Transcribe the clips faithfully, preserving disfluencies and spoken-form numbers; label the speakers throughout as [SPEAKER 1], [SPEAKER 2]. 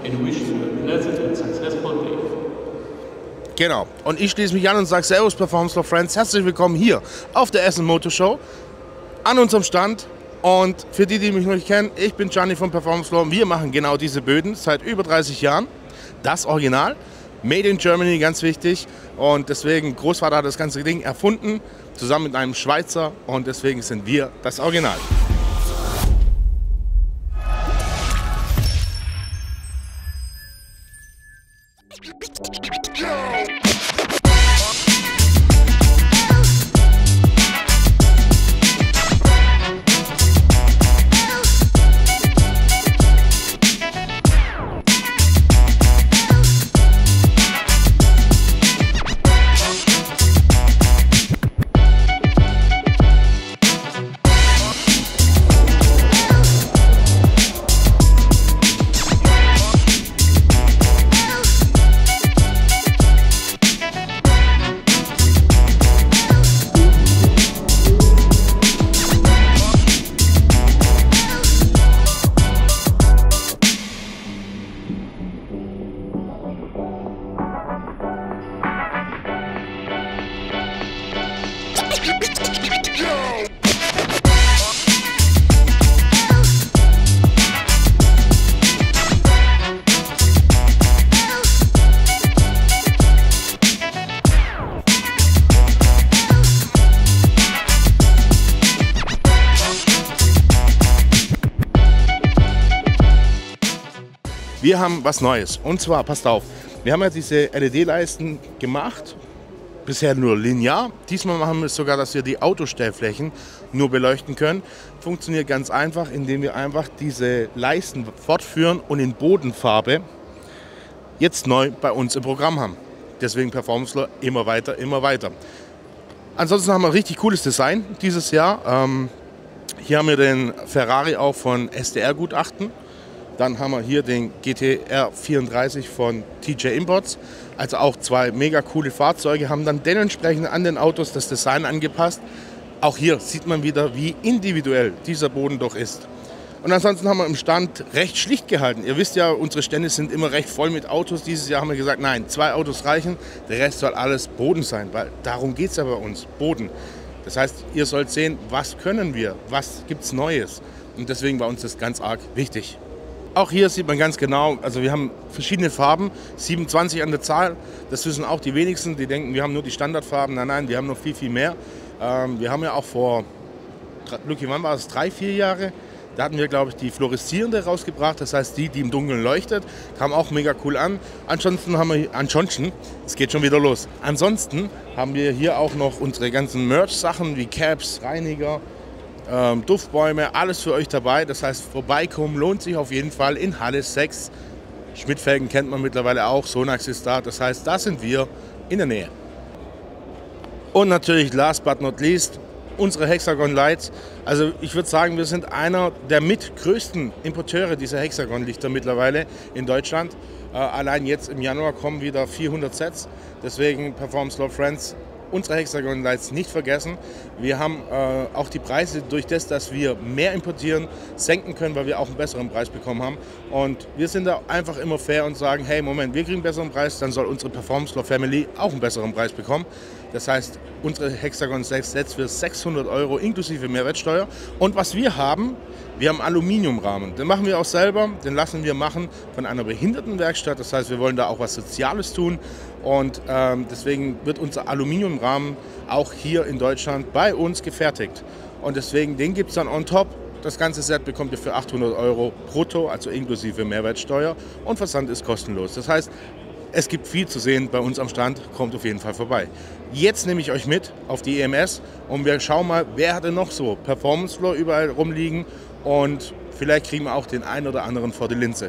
[SPEAKER 1] and wish you a pleasant and successful day.
[SPEAKER 2] Genau. Und ich schließe mich an und sage Servus Performance Law Friends. Herzlich willkommen hier auf der Essen Motor Show an unserem Stand. Und für die, die mich noch nicht kennen, ich bin Gianni von Performance Law. Wir machen genau diese Böden seit über dreißig Jahren. Das Original. Made in Germany, ganz wichtig. Und deswegen, Großvater hat das ganze Ding erfunden, zusammen mit einem Schweizer. Und deswegen sind wir das Original. Wir haben was Neues. Und zwar, passt auf, wir haben ja diese L E D-Leisten gemacht, bisher nur linear. Diesmal machen wir es sogar, dass wir die Autostellflächen nur beleuchten können. Funktioniert ganz einfach, indem wir einfach diese Leisten fortführen und in Bodenfarbe jetzt neu bei uns im Programm haben. Deswegen Performance Law immer weiter, immer weiter. Ansonsten haben wir ein richtig cooles Design dieses Jahr. Ähm, hier haben wir den Ferrari auch von S D R-Gutachten. Dann haben wir hier den G T R vierunddreißig von T J Imports. Also auch zwei mega coole Fahrzeuge, haben dann dementsprechend an den Autos das Design angepasst. Auch hier sieht man wieder, wie individuell dieser Boden doch ist. Und ansonsten haben wir im Stand recht schlicht gehalten. Ihr wisst ja, unsere Stände sind immer recht voll mit Autos. Dieses Jahr haben wir gesagt, nein, zwei Autos reichen, der Rest soll alles Boden sein, weil darum geht es ja bei uns, Boden. Das heißt, ihr sollt sehen, was können wir, was gibt es Neues. Und deswegen war uns das ganz arg wichtig. Auch hier sieht man ganz genau, also wir haben verschiedene Farben, siebenundzwanzig an der Zahl. Das wissen auch die wenigsten, die denken, wir haben nur die Standardfarben. Nein, nein, wir haben noch viel, viel mehr. Ähm, wir haben ja auch vor, Lucky, wann war es, drei, vier Jahre, da hatten wir, glaube ich, die fluoreszierende rausgebracht. Das heißt, die, die im Dunkeln leuchtet, kam auch mega cool an. Ansonsten haben wir, ansonsten, es geht schon wieder los. Ansonsten haben wir hier auch noch unsere ganzen Merch-Sachen wie Caps, Reiniger, Ähm, Duftbäume, alles für euch dabei. Das heißt, vorbeikommen lohnt sich auf jeden Fall in Halle sechs. Schmidtfelgen kennt man mittlerweile auch, Sonax ist da. Das heißt, da sind wir in der Nähe. Und natürlich, last but not least, unsere Hexagon Lights. Also ich würde sagen, wir sind einer der mitgrößten Importeure dieser Hexagon-Lichter mittlerweile in Deutschland. Äh, allein jetzt im Januar kommen wieder vierhundert Sets. Deswegen Performance Law Friends, unsere Hexagon Lights nicht vergessen. Wir haben äh, auch die Preise durch das, dass wir mehr importieren, senken können, weil wir auch einen besseren Preis bekommen haben. Und wir sind da einfach immer fair und sagen, hey, Moment, wir kriegen einen besseren Preis, dann soll unsere Performance Law Family auch einen besseren Preis bekommen. Das heißt, unsere Hexagon sechs Sets für sechshundert Euro inklusive Mehrwertsteuer. Und was wir haben, wir haben Aluminiumrahmen. Den machen wir auch selber, den lassen wir machen von einer Behindertenwerkstatt. Das heißt, wir wollen da auch was Soziales tun. Und ähm, deswegen wird unser Aluminiumrahmen auch hier in Deutschland bei uns gefertigt. Und deswegen, den gibt es dann on top. Das ganze Set bekommt ihr für achthundert Euro brutto, also inklusive Mehrwertsteuer. Und Versand ist kostenlos. Das heißt, es gibt viel zu sehen bei uns am Stand, kommt auf jeden Fall vorbei. Jetzt nehme ich euch mit auf die E M S und wir schauen mal, wer hat denn noch so Performance Law überall rumliegen und vielleicht kriegen wir auch den einen oder anderen vor die Linse.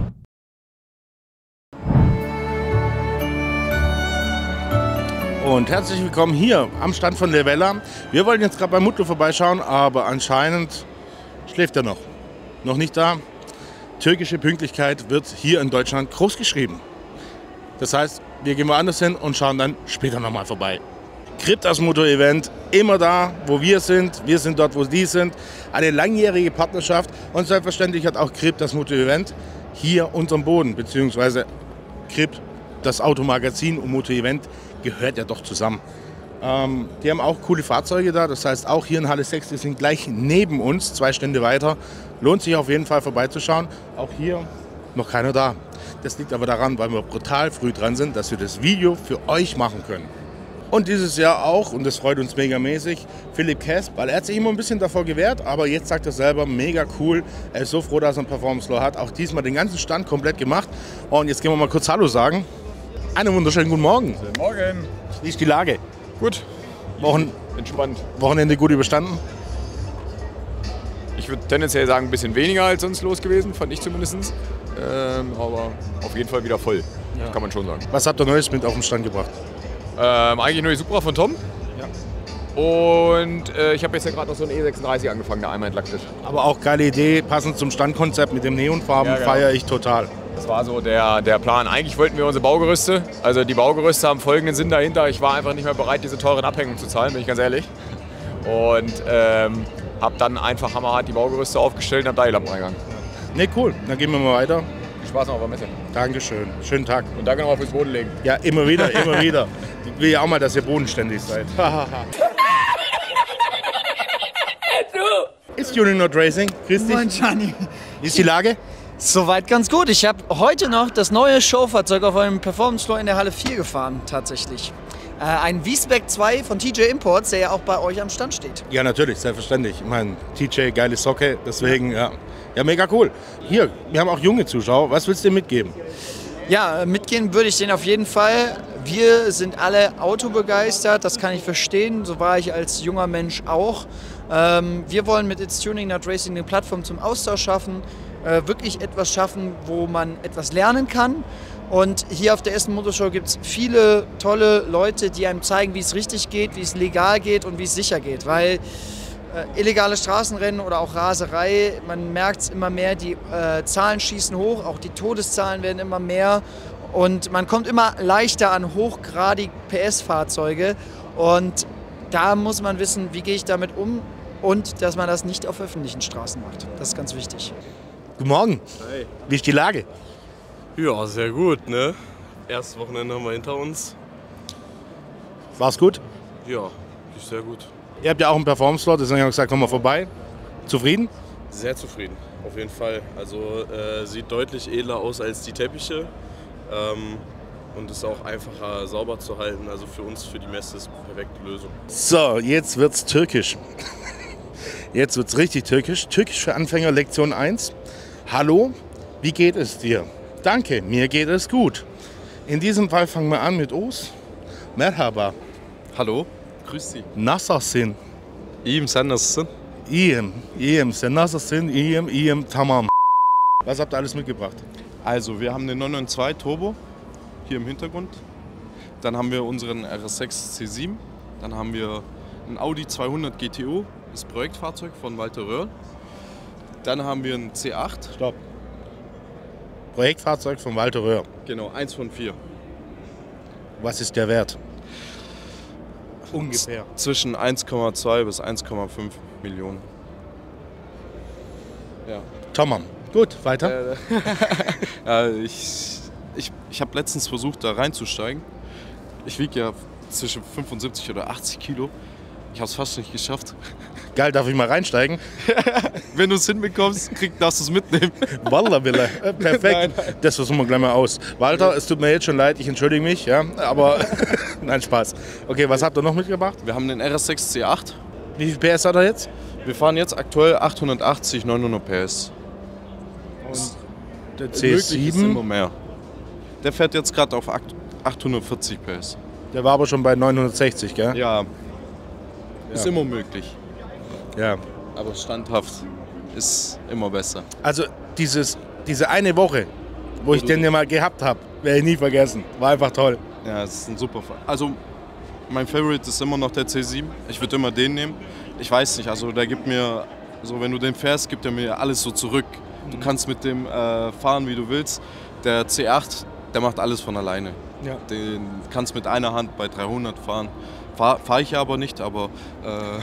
[SPEAKER 2] Und herzlich willkommen hier am Stand von Levella. Wir wollten jetzt gerade bei Mutlu vorbeischauen, aber anscheinend schläft er noch. Noch nicht da. Türkische Pünktlichkeit wird hier in Deutschland groß geschrieben. Das heißt, wir gehen woanders hin und schauen dann später nochmal vorbei. Kryptas Motor-Event, immer da, wo wir sind. Wir sind dort, wo die sind. Eine langjährige Partnerschaft. Und selbstverständlich hat auch Kryptas Motor-Event hier unterm Boden, beziehungsweise Krypt, das Automagazin und Motor-Event gehört ja doch zusammen. Ähm, die haben auch coole Fahrzeuge da, das heißt auch hier in Halle sechs, die sind gleich neben uns, zwei Stände weiter. Lohnt sich auf jeden Fall vorbeizuschauen. Auch hier noch keiner da. Das liegt aber daran, weil wir brutal früh dran sind, dass wir das Video für euch machen können. Und dieses Jahr auch, und das freut uns megamäßig, Philipp Kess, weil er hat sich immer ein bisschen davor gewehrt, aber jetzt sagt er selber, mega cool. Er ist so froh, dass er einen Performance Floor hat. Auch diesmal den ganzen Stand komplett gemacht. Und jetzt gehen wir mal kurz Hallo sagen. Einen wunderschönen guten Morgen.
[SPEAKER 3] Guten Morgen.
[SPEAKER 2] Wie ist die Lage?
[SPEAKER 3] Gut.
[SPEAKER 2] Wochen
[SPEAKER 3] Entspannt.
[SPEAKER 2] Wochenende gut überstanden?
[SPEAKER 3] Ich würde tendenziell sagen, ein bisschen weniger als sonst los gewesen, fand ich zumindest. Ähm, aber auf jeden Fall wieder voll, ja. Kann man schon sagen.
[SPEAKER 2] Was habt ihr Neues mit auf den Stand gebracht?
[SPEAKER 3] Ähm, eigentlich nur die Supra von Tom. Ja. Und äh, ich habe jetzt ja gerade noch so einen E sechsunddreißig angefangen, der einmal entlackert ist.
[SPEAKER 2] Aber auch geile Idee, passend zum Standkonzept mit dem Neonfarben,
[SPEAKER 3] ja, genau.
[SPEAKER 2] Feiere ich total.
[SPEAKER 3] Das war so der, der Plan. Eigentlich wollten wir unsere Baugerüste, also die Baugerüste haben folgenden Sinn dahinter. Ich war einfach nicht mehr bereit, diese teuren Abhängungen zu zahlen, bin ich ganz ehrlich. Und ähm, habe dann einfach hammerhart die Baugerüste aufgestellt und habe da die Lampen reingegangen.
[SPEAKER 2] Ne, cool. Dann gehen wir mal weiter.
[SPEAKER 3] Viel Spaß noch auf der Messe.
[SPEAKER 2] Dankeschön. Schönen Tag.
[SPEAKER 3] Und danke nochmal fürs Boden legen.
[SPEAKER 2] Ja, immer wieder, immer wieder. Ich will ja auch mal, dass ihr bodenständig seid. Ist Tuning Not Racing? Grüß dich.
[SPEAKER 4] Moin, Gianni.
[SPEAKER 2] Wie ist die Lage?
[SPEAKER 4] Soweit ganz gut. Ich habe heute noch das neue Showfahrzeug auf einem Performance Floor in der Halle vier gefahren, tatsächlich. Äh, ein V-Spec zwei von T J Imports, der ja auch bei euch am Stand steht.
[SPEAKER 2] Ja, natürlich, selbstverständlich. Ich meine, T J, geile Socke, deswegen, ja. Ja, mega cool. Hier, wir haben auch junge Zuschauer. Was willst du dir mitgeben?
[SPEAKER 4] Ja, mitgehen würde ich den auf jeden Fall. Wir sind alle autobegeistert, das kann ich verstehen. So war ich als junger Mensch auch. Ähm, wir wollen mit It's Tuning Not Racing eine Plattform zum Austausch schaffen. Äh, wirklich etwas schaffen, wo man etwas lernen kann. Und hier auf der Essen Motorshow gibt es viele tolle Leute, die einem zeigen, wie es richtig geht, wie es legal geht und wie es sicher geht. Weil äh, illegale Straßenrennen oder auch Raserei, man merkt es immer mehr, die äh, Zahlen schießen hoch, auch die Todeszahlen werden immer mehr. Und man kommt immer leichter an hochgradig P S-Fahrzeuge. Und da muss man wissen, wie gehe ich damit um und dass man das nicht auf öffentlichen Straßen macht. Das ist ganz wichtig.
[SPEAKER 2] Guten Morgen.
[SPEAKER 1] Hi.
[SPEAKER 2] Wie ist die Lage?
[SPEAKER 1] Ja, sehr gut, ne? Erstes Wochenende haben wir hinter uns.
[SPEAKER 2] War's gut?
[SPEAKER 1] Ja, ist sehr gut.
[SPEAKER 2] Ihr habt ja auch einen Performance-Slot, deswegen haben wir gesagt, komm mal vorbei. Zufrieden?
[SPEAKER 1] Sehr zufrieden, auf jeden Fall. Also äh, sieht deutlich edler aus als die Teppiche. Ähm, und ist auch einfacher sauber zu halten. Also für uns, für die Messe ist eine perfekte Lösung.
[SPEAKER 2] So, jetzt wird's türkisch. Jetzt wird's richtig türkisch. Türkisch für Anfänger Lektion eins. Hallo, wie geht es dir? Danke, mir geht es gut. In diesem Fall fangen wir an mit Os. Merhaba.
[SPEAKER 5] Hallo, grüß Sie.
[SPEAKER 2] Nasılsın?
[SPEAKER 5] İyiyim, sen nasılsın?
[SPEAKER 2] İyiyim, iyiyim. Sen nasılsın? İyiyim, iyiyim, tamam. Was habt ihr alles mitgebracht?
[SPEAKER 5] Also, wir haben den neun neun zwei Turbo hier im Hintergrund. Dann haben wir unseren R S sechs C sieben. Dann haben wir einen Audi zweihundert G T O, das Projektfahrzeug von Walter Röhrl. Dann haben wir einen C acht.
[SPEAKER 2] Stopp. Projektfahrzeug von Walter Röhr.
[SPEAKER 5] Genau, eins von vier.
[SPEAKER 2] Was ist der Wert? Ungefähr.
[SPEAKER 5] Zwischen eins Komma zwei bis eins Komma fünf Millionen. Ja.
[SPEAKER 2] Tamam. Gut, weiter.
[SPEAKER 5] Äh, ja, ich ich, ich habe letztens versucht, da reinzusteigen. Ich wiege ja zwischen fünfundsiebzig oder achtzig Kilo. Ich habe es fast nicht geschafft.
[SPEAKER 2] Geil, darf ich mal reinsteigen?
[SPEAKER 5] Wenn du es hinbekommst, krieg, darfst du es mitnehmen.
[SPEAKER 2] Wallah, Billah. Äh, perfekt.
[SPEAKER 5] Nein, nein.
[SPEAKER 2] Das versuchen wir gleich mal aus. Walter, es tut mir jetzt schon leid, ich entschuldige mich, ja, aber nein, Spaß. Okay, was habt ihr noch mitgebracht?
[SPEAKER 5] Wir haben den R S sechs C acht.
[SPEAKER 2] Wie viel P S hat er jetzt?
[SPEAKER 5] Wir fahren jetzt aktuell achthundertachtzig, neunhundert P S.
[SPEAKER 2] Der C
[SPEAKER 5] Möglich ist immer
[SPEAKER 2] sieben,
[SPEAKER 5] mehr. Der fährt jetzt gerade auf achthundertvierzig P S.
[SPEAKER 2] der war aber schon bei neunhundertsechzig, gell?
[SPEAKER 5] Ja, ist
[SPEAKER 2] Ja.
[SPEAKER 5] immer möglich.
[SPEAKER 2] Ja.
[SPEAKER 5] Aber standhaft ist immer besser.
[SPEAKER 2] Also dieses, diese eine Woche, wo ich den ja mal gehabt habe, werde ich nie vergessen. War einfach toll.
[SPEAKER 5] Ja, es ist ein super Fall. Also mein Favorite ist immer noch der C sieben. Ich würde immer den nehmen. Ich weiß nicht, also der gibt mir, so wenn du den fährst, gibt er mir alles so zurück. Du kannst mit dem äh, fahren, wie du willst. Der C acht, der macht alles von alleine.
[SPEAKER 2] Ja.
[SPEAKER 5] Den kannst mit einer Hand bei dreihundert fahren. Fahre fahr ich aber nicht, aber... Äh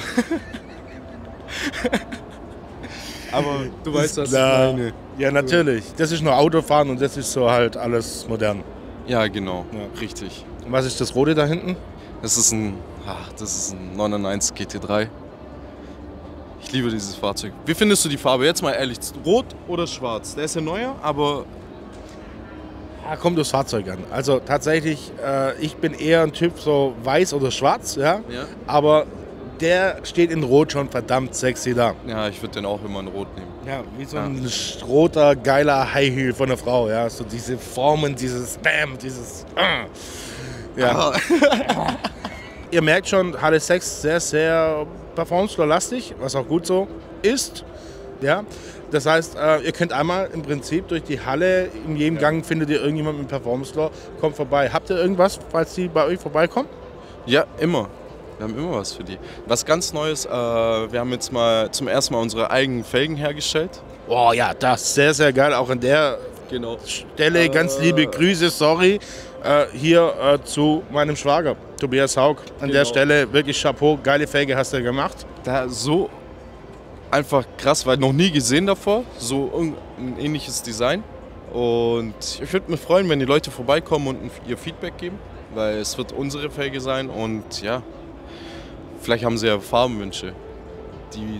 [SPEAKER 5] aber du weißt, was ich meine.
[SPEAKER 2] Ja, natürlich. Das ist nur Autofahren und das ist so halt alles modern.
[SPEAKER 5] Ja, genau.
[SPEAKER 2] Ja.
[SPEAKER 5] Richtig.
[SPEAKER 2] Und was ist das Rote da hinten?
[SPEAKER 5] Das ist ein, ach, das ist ein neun neun eins G T drei. Ich liebe dieses Fahrzeug. Wie findest du die Farbe? Jetzt mal ehrlich, rot oder schwarz? Der ist ja neuer, aber...
[SPEAKER 2] Ja, kommt aufs Fahrzeug an. Also tatsächlich, äh, ich bin eher ein Typ so weiß oder schwarz, ja.
[SPEAKER 5] Ja.
[SPEAKER 2] Aber der steht in Rot schon verdammt sexy da.
[SPEAKER 5] Ja, ich würde den auch immer in rot nehmen.
[SPEAKER 2] Ja, wie so
[SPEAKER 5] Ja.
[SPEAKER 2] ein roter, geiler High Heel von einer Frau, ja. So diese Formen, dieses Bam, dieses... Äh. Ja. Ihr merkt schon, Halle sechs sehr, sehr Performance-lastig, was auch gut so ist. Ja. Das heißt, äh, ihr könnt einmal im Prinzip durch die Halle, in jedem Gang findet ihr irgendjemand mit Performance Law, kommt vorbei. Habt ihr irgendwas, falls die bei euch vorbeikommen?
[SPEAKER 5] Ja, immer. Wir haben immer was für die. Was ganz Neues, äh, wir haben jetzt mal zum ersten Mal unsere eigenen Felgen hergestellt.
[SPEAKER 2] Oh ja, das ist sehr, sehr geil. Auch an der
[SPEAKER 5] Genau.
[SPEAKER 2] Stelle ganz liebe Grüße, sorry, äh, hier äh, zu meinem Schwager, Tobias Haug. An der
[SPEAKER 5] Genau.
[SPEAKER 2] Stelle wirklich Chapeau, geile Felge hast du gemacht.
[SPEAKER 5] Da so einfach krass, weil noch nie gesehen davor, so un- ein ähnliches Design. Und ich würde mich freuen, wenn die Leute vorbeikommen und ihr Feedback geben, weil es wird unsere Felge sein und ja, vielleicht haben sie ja Farbenwünsche. Die,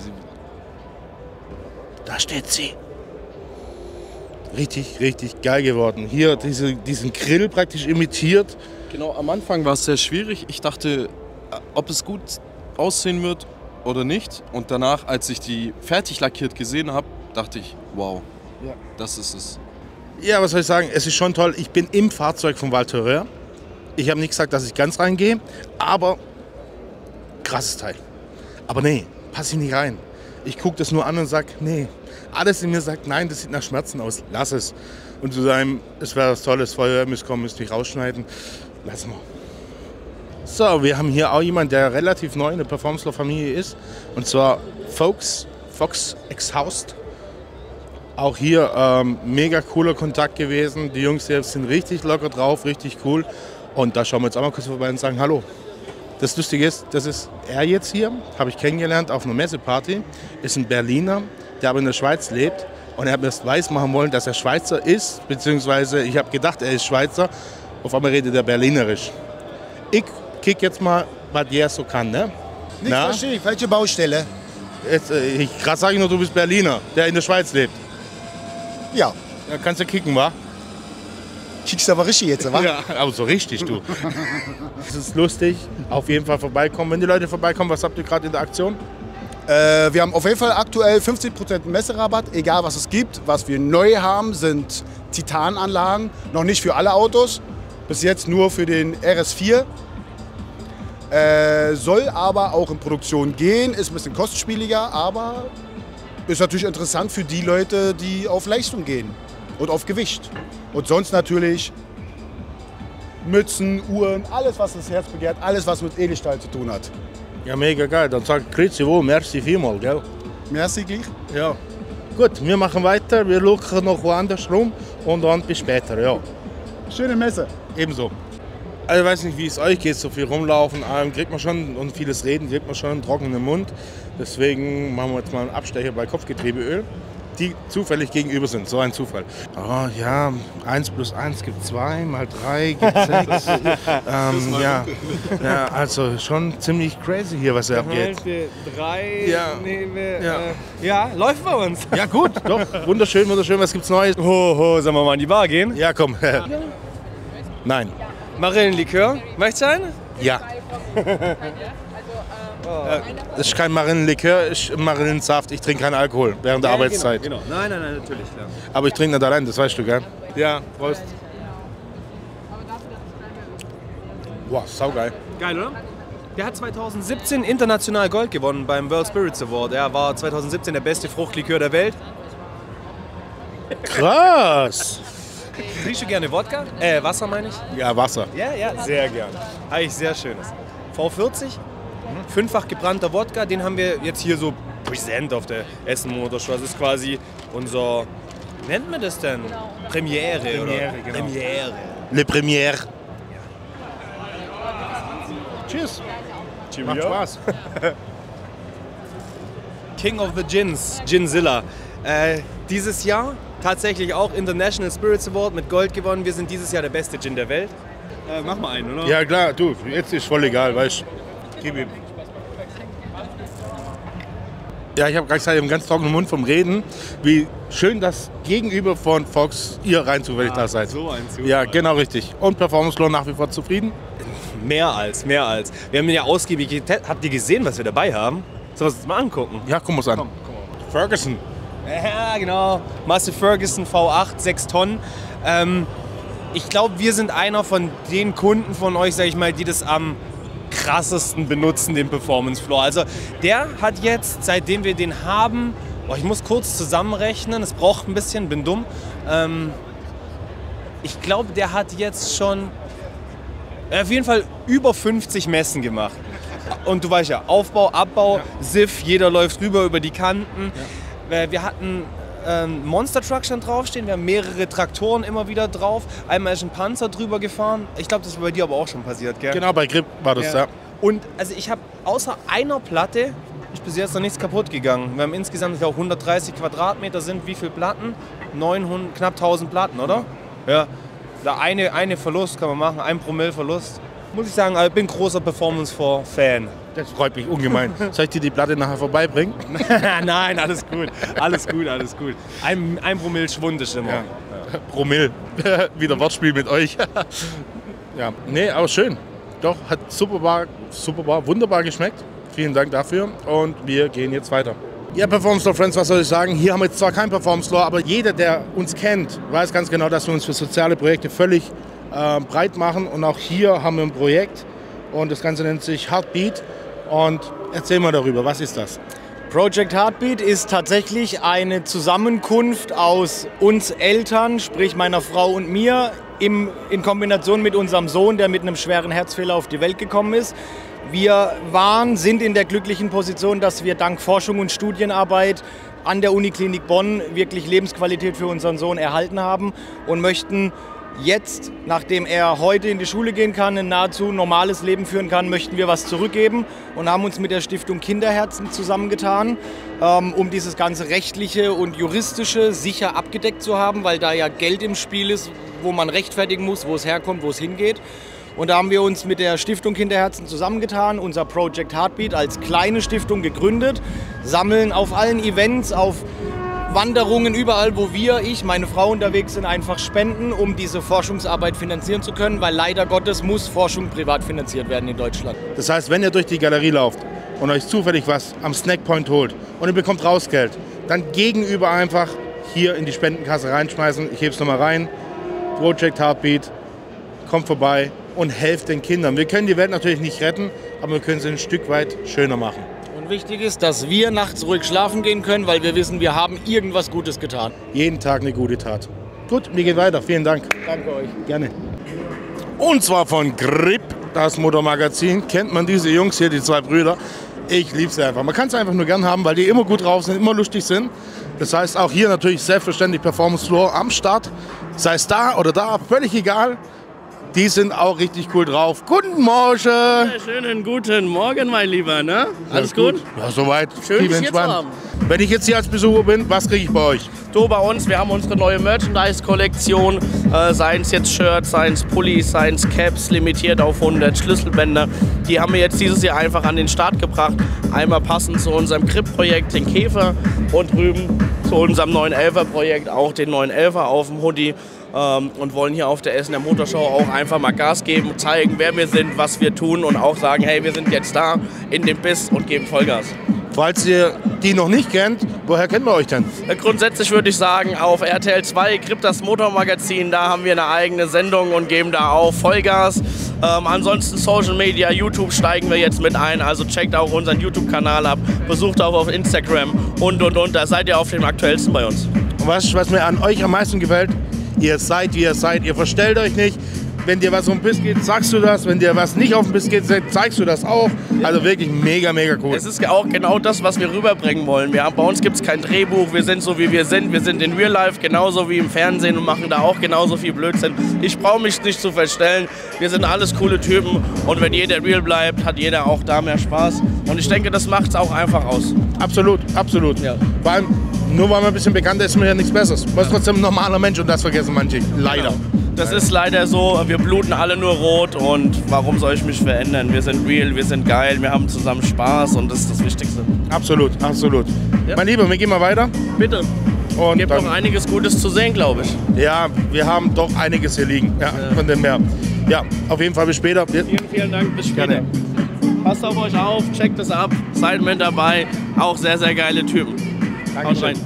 [SPEAKER 2] Da steht sie. Richtig, richtig geil geworden. Hier diese, diesen Grill praktisch imitiert.
[SPEAKER 5] genau, am Anfang war es sehr schwierig. Ich dachte, ob es gut aussehen wird oder nicht. Und danach, als ich die fertig lackiert gesehen habe, dachte ich, wow,
[SPEAKER 2] Ja.
[SPEAKER 5] das ist es.
[SPEAKER 2] Ja, was soll ich sagen? Es ist schon toll. Ich bin im Fahrzeug von Walter Röhr. Ich habe nicht gesagt, dass ich ganz reingehe, aber krasses Teil. Aber nee, passe ich nicht rein. Ich gucke das nur an und sage, nee. Alles in mir sagt, nein, das sieht nach Schmerzen aus. Lass es. Und zu sagen, es wäre was Tolles, Feuer müsste kommen, müsste ich rausschneiden. Lass mal. So, wir haben hier auch jemanden, der relativ neu in der Performance-Familie ist. Und zwar Fox, Fox Exhaust. Auch hier ähm, mega cooler Kontakt gewesen. Die Jungs selbst sind richtig locker drauf, richtig cool. Und da schauen wir jetzt auch mal kurz vorbei und sagen Hallo. Das Lustige ist, das ist er jetzt hier, habe ich kennengelernt auf einer Messeparty. Ist ein Berliner, der aber in der Schweiz lebt. Und er hat mir das weiß machen wollen, dass er Schweizer ist. Beziehungsweise ich habe gedacht, er ist Schweizer. Auf einmal redet er Berlinerisch. Ich kick jetzt mal, was der so kann, ne?
[SPEAKER 6] Nicht
[SPEAKER 2] Na?
[SPEAKER 6] verstehe ich. Welche Baustelle?
[SPEAKER 2] Jetzt, äh, ich gerade sage ich nur, du bist Berliner, der in der Schweiz lebt.
[SPEAKER 6] Ja.
[SPEAKER 2] Ja, kannst du kicken, wa?
[SPEAKER 6] Kickst aber richtig jetzt, wa?
[SPEAKER 2] Ja, aber so richtig, du. Es ist lustig, auf jeden Fall vorbeikommen. Wenn die Leute vorbeikommen, was habt ihr gerade in der Aktion?
[SPEAKER 6] Äh, wir haben auf jeden Fall aktuell fünfzig Prozent Messerabatt, egal was es gibt. Was wir neu haben, sind Titananlagen. Noch nicht für alle Autos. Bis jetzt nur für den R S vier. Äh, soll aber auch in Produktion gehen. Ist ein bisschen kostspieliger, aber ist natürlich interessant für die Leute, die auf Leistung gehen und auf Gewicht. Und sonst natürlich Mützen, Uhren, alles was das Herz begehrt, alles was mit Edelstahl zu tun hat.
[SPEAKER 2] Ja, mega geil. Dann sag grüezi wohl, merci vielmal, gell?
[SPEAKER 6] Merci gleich.
[SPEAKER 2] Ja. Gut, wir machen weiter. Wir schauen noch woanders rum und dann bis später, ja.
[SPEAKER 6] Schöne Messe.
[SPEAKER 2] Ebenso. Also ich weiß nicht, wie es euch geht, so viel rumlaufen, ähm, kriegt man schon und vieles reden, kriegt man schon einen trockenen Mund. Deswegen machen wir jetzt mal einen Abstecher bei Kopfgetriebeöl, die zufällig gegenüber sind. So ein Zufall. Oh ja, eins plus eins gibt zwei, mal drei gibt sechs. ähm, ja. ja, also schon ziemlich crazy hier, was hier abgeht.
[SPEAKER 7] Drei
[SPEAKER 2] Ja.
[SPEAKER 7] nehmen wir.
[SPEAKER 2] Ja.
[SPEAKER 7] Äh, ja, läuft bei uns.
[SPEAKER 2] Ja gut, doch, wunderschön, wunderschön. Was gibt's Neues?
[SPEAKER 7] Ho, ho, sollen wir mal in die Bar gehen?
[SPEAKER 2] Ja, komm. Nein.
[SPEAKER 7] Marillenlikör, möchtest du einen?
[SPEAKER 2] Ja. Das ist kein Marillenlikör, ist Marillensaft. Ich trinke keinen Alkohol während der
[SPEAKER 7] Ja,
[SPEAKER 2] Arbeitszeit.
[SPEAKER 7] Genau, genau. Nein, nein, nein, natürlich. Klar.
[SPEAKER 2] Aber ich trinke nicht allein, das weißt du, gell? Ja, Prost. Boah, saugeil.
[SPEAKER 7] Geil, oder? Der hat zweitausendsiebzehn international Gold gewonnen beim World Spirits Award. Er war zweitausendsiebzehn der beste Fruchtlikör der Welt.
[SPEAKER 2] Krass.
[SPEAKER 7] Trinkst du gerne Wodka? Äh, Wasser meine ich?
[SPEAKER 2] Ja, Wasser.
[SPEAKER 7] Ja, ja, sehr gern. Habe ich sehr schönes. V vierzig, fünffach gebrannter Wodka, den haben wir jetzt hier so präsent auf der Essen Motorshow. Das ist quasi unser, wie nennt man das denn? Premiere, oder?
[SPEAKER 2] Premiere, genau.
[SPEAKER 7] Premiere.
[SPEAKER 2] Le Première. Tschüss. Macht Spaß.
[SPEAKER 7] King of the Gins, Ginzilla. Äh, dieses Jahr tatsächlich auch International Spirits Award mit Gold gewonnen. Wir sind dieses Jahr der beste Gin der Welt. Äh, mach mal einen, oder?
[SPEAKER 2] Ja klar, du, jetzt ist voll egal, weißt du. Gib ihm. Ja, ich habe gerade gesagt, ich habe einen ganz trockenen Mund vom Reden. Wie schön, dass gegenüber von Fox ihr rein zufällig
[SPEAKER 7] Ah,
[SPEAKER 2] da seid.
[SPEAKER 7] so ein Zufall.
[SPEAKER 2] Ja, genau richtig. Und Performance Floor nach wie vor zufrieden?
[SPEAKER 7] Mehr als, mehr als. Wir haben ihn ja ausgiebig getestet. Habt ihr gesehen, was wir dabei haben? Sollen wir uns das mal angucken?
[SPEAKER 2] Ja, gucken wir es an.
[SPEAKER 7] Komm, komm mal.
[SPEAKER 2] Ferguson.
[SPEAKER 7] Ja, genau. Massey Ferguson V acht, sechs Tonnen. Ähm, ich glaube, wir sind einer von den Kunden von euch, sag ich mal, die das am krassesten benutzen, den Performance Floor. Also der hat jetzt, seitdem wir den haben, oh, ich muss kurz zusammenrechnen, es braucht ein bisschen, bin dumm. Ähm, ich glaube, der hat jetzt schon äh, auf jeden Fall über fünfzig Messen gemacht. Und du weißt ja, Aufbau, Abbau, ja. S I F, jeder läuft rüber über die Kanten. Ja. Wir hatten ähm, Monster Truck stand draufstehen, wir haben mehrere Traktoren immer wieder drauf. Einmal ist ein Panzer drüber gefahren. Ich glaube, das ist bei dir aber auch schon passiert, gell?
[SPEAKER 2] Genau, bei Grip war das, ja. ja.
[SPEAKER 7] Und also ich habe außer einer Platte, ist bis jetzt noch nichts kaputt gegangen. Wir haben insgesamt, ich glaube, hundertdreißig Quadratmeter sind wie viele Platten? neunhundert, knapp tausend Platten, oder? Ja. Da eine, eine Verlust kann man machen, ein Promille Verlust. Muss ich sagen, ich bin großer Performance-Fan.
[SPEAKER 2] Das freut mich ungemein. Soll ich dir die Platte nachher vorbeibringen?
[SPEAKER 7] Nein, alles gut. Alles gut, alles gut. Ein, ein Promille Schwund ist immer.
[SPEAKER 2] Ja. Ja. Promille. Wieder Wortspiel mit euch. Ja, nee, aber schön. Doch, hat super, super, wunderbar geschmeckt. Vielen Dank dafür. Und wir gehen jetzt weiter. Ja, Performance Floor Friends, was soll ich sagen? Hier haben wir jetzt zwar kein Performance Floor, aber jeder, der uns kennt, weiß ganz genau, dass wir uns für soziale Projekte völlig äh, breit machen. Und auch hier haben wir ein Projekt und das Ganze nennt sich Heartbeat. Und erzähl mal darüber, was ist das?
[SPEAKER 8] Project Heartbeat ist tatsächlich eine Zusammenkunft aus uns Eltern, sprich meiner Frau und mir, im, in Kombination mit unserem Sohn, der mit einem schweren Herzfehler auf die Welt gekommen ist. Wir waren, sind in der glücklichen Position, dass wir dank Forschung und Studienarbeit an der Uniklinik Bonn wirklich Lebensqualität für unseren Sohn erhalten haben und möchten jetzt, nachdem er heute in die Schule gehen kann, ein nahezu normales Leben führen kann, möchten wir was zurückgeben und haben uns mit der Stiftung Kinderherzen zusammengetan, ähm, um dieses ganze rechtliche und juristische sicher abgedeckt zu haben, weil da ja Geld im Spiel ist, wo man rechtfertigen muss, wo es herkommt, wo es hingeht. Und da haben wir uns mit der Stiftung Kinderherzen zusammengetan, unser Project Heartbeat als kleine Stiftung gegründet, sammeln auf allen Events, auf Wanderungen, überall, wo wir, ich, meine Frau unterwegs sind, einfach spenden, um diese Forschungsarbeit finanzieren zu können, weil leider Gottes muss Forschung privat finanziert werden in Deutschland.
[SPEAKER 2] Das heißt, wenn ihr durch die Galerie lauft und euch zufällig was am Snackpoint holt und ihr bekommt Rausgeld, dann gegenüber einfach hier in die Spendenkasse reinschmeißen. Ich hebe es nochmal rein. Project Heartbeat, kommt vorbei und helft den Kindern. Wir können die Welt natürlich nicht retten, aber wir können sie ein Stück weit schöner machen.
[SPEAKER 8] Und wichtig ist, dass wir nachts ruhig schlafen gehen können, weil wir wissen, wir haben irgendwas Gutes getan.
[SPEAKER 2] Jeden Tag eine gute Tat. Gut, wir gehen weiter. Vielen Dank.
[SPEAKER 8] Danke euch.
[SPEAKER 2] Gerne. Und zwar von Grip, das Motormagazin. Kennt man diese Jungs hier, die zwei Brüder? Ich liebe sie einfach. Man kann es einfach nur gern haben, weil die immer gut drauf sind, immer lustig sind. Das heißt, auch hier natürlich selbstverständlich Performance Floor am Start. Sei es da oder da, völlig egal. Die sind auch richtig cool drauf. Guten Morgen!
[SPEAKER 9] Ja, schönen guten Morgen, mein Lieber. Ne? Alles gut?
[SPEAKER 2] gut? Ja, soweit.
[SPEAKER 9] Schön, dich hier zu haben.
[SPEAKER 2] Wenn ich jetzt hier als Besucher bin, was kriege ich bei euch?
[SPEAKER 9] Du, bei uns, wir haben unsere neue Merchandise-Kollektion. Äh, seien es jetzt Shirts, seien es Pullis, seien es Caps, limitiert auf hundert Schlüsselbänder. Die haben wir jetzt dieses Jahr einfach an den Start gebracht. Einmal passend zu unserem Grip-Projekt, den Käfer. Und drüben zu unserem neuen Elfer-Projekt, auch den neuen Elfer auf dem Hoodie. Und wollen hier auf der Essener Motorshow auch einfach mal Gas geben, zeigen, wer wir sind, was wir tun und auch sagen, hey, wir sind jetzt da in dem Biss und geben Vollgas.
[SPEAKER 2] Falls ihr die noch nicht kennt, woher kennen wir euch denn?
[SPEAKER 9] Grundsätzlich würde ich sagen, auf R T L zwei, Grip das Motormagazin, da haben wir eine eigene Sendung und geben da auch Vollgas. Ähm, ansonsten Social Media, YouTube steigen wir jetzt mit ein, also checkt auch unseren YouTube-Kanal ab, besucht auch auf Instagram und und und, da seid ihr auf dem aktuellsten bei uns.
[SPEAKER 2] Und was, was mir an euch am meisten gefällt, ihr seid, wie ihr seid, ihr verstellt euch nicht. wenn dir was um den Piss geht, sagst du das. Wenn dir was nicht auf den Piss geht, zeigst du das auch. Also wirklich mega, mega cool.
[SPEAKER 9] Es ist auch genau das, was wir rüberbringen wollen. Wir haben, bei uns gibt es kein Drehbuch, wir sind so, wie wir sind. Wir sind in Real Life genauso wie im Fernsehen und machen da auch genauso viel Blödsinn. Ich brauche mich nicht zu verstellen. Wir sind alles coole Typen und wenn jeder real bleibt, hat jeder auch da mehr Spaß. Und ich denke, das macht es auch einfach aus.
[SPEAKER 2] Absolut, absolut. Ja. Vor allem, nur weil man ein bisschen bekannter ist, ist man ja nichts Besseres. Man ist trotzdem ein normaler Mensch und das vergessen manche. Leider.
[SPEAKER 9] Genau. Das ist leider so, wir bluten alle nur rot und warum soll ich mich verändern? Wir sind real, wir sind geil, wir haben zusammen Spaß und das ist das Wichtigste.
[SPEAKER 2] Absolut, absolut. Ja. Mein Lieber, wir gehen mal weiter.
[SPEAKER 9] Bitte.
[SPEAKER 2] Und
[SPEAKER 9] gibt noch einiges Gutes zu sehen, glaube ich.
[SPEAKER 2] Ja, wir haben doch einiges hier liegen. Ja, ja. Von dem her. Ja, auf jeden Fall bis später.
[SPEAKER 9] Vielen, vielen Dank, bis später. Gerne. Passt auf euch auf, checkt es ab, seid mit dabei. Auch sehr, sehr geile Typen. Haut rein.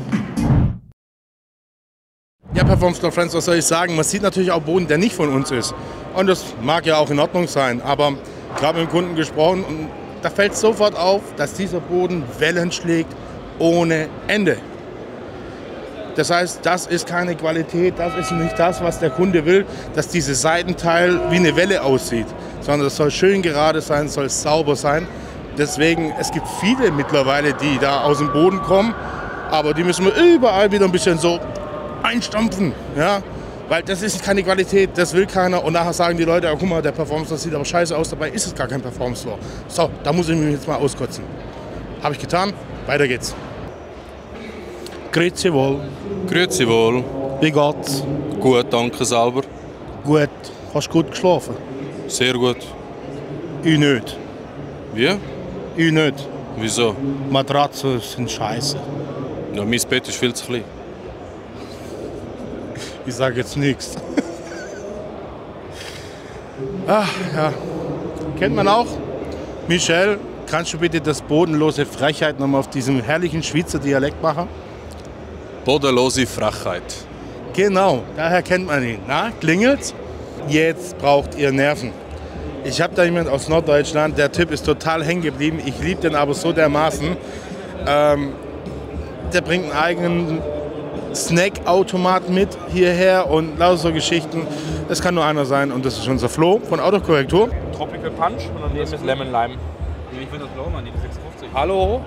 [SPEAKER 2] Ja, Performance Floor Friends, was soll ich sagen? Man sieht natürlich auch Boden, der nicht von uns ist. Und das mag ja auch in Ordnung sein. Aber gerade mit dem Kunden gesprochen und da fällt sofort auf, dass dieser Boden Wellen schlägt ohne Ende. Das heißt, das ist keine Qualität, das ist nicht das, was der Kunde will, dass dieses Seitenteil wie eine Welle aussieht. Sondern es soll schön gerade sein, es soll sauber sein. Deswegen, es gibt viele mittlerweile, die da aus dem Boden kommen. Aber die müssen wir überall wieder ein bisschen so einstampfen, ja, weil das ist keine Qualität, das will keiner und nachher sagen die Leute, oh, guck mal, der Performance, das sieht aber scheiße aus, dabei ist es gar kein Performance Floor. So, da muss ich mich jetzt mal auskotzen. Habe ich getan, weiter geht's. Grüezi wohl.
[SPEAKER 10] Grüezi wohl.
[SPEAKER 2] Wie geht's?
[SPEAKER 10] Gut, danke selber.
[SPEAKER 2] Gut, hast du gut geschlafen?
[SPEAKER 10] Sehr gut.
[SPEAKER 2] Ich nicht.
[SPEAKER 10] Wie?
[SPEAKER 2] Ich nicht.
[SPEAKER 10] Wieso?
[SPEAKER 2] Matratzen sind scheiße.
[SPEAKER 10] Ja, mein Bett ist viel zu klein.
[SPEAKER 2] Ich sage jetzt nichts. Ach ja, kennt man auch. Michel, kannst du bitte das bodenlose Frechheit nochmal auf diesem herrlichen Schweizer Dialekt machen?
[SPEAKER 10] Bodenlose Frechheit.
[SPEAKER 2] Genau, daher kennt man ihn. Na, klingelt's? Jetzt braucht ihr Nerven. Ich habe da jemanden aus Norddeutschland, der Typ ist total hängen geblieben. Ich liebe den aber so dermaßen. Ähm, der bringt einen eigenen Snackautomat mit hierher und lauter so Geschichten. Das kann nur einer sein und das ist unser Flo von Autokorrektur.
[SPEAKER 11] Tropical Punch und daneben ist Lemon Lime. Ich will das Blau machen, die sechs fünfzig. Hallo?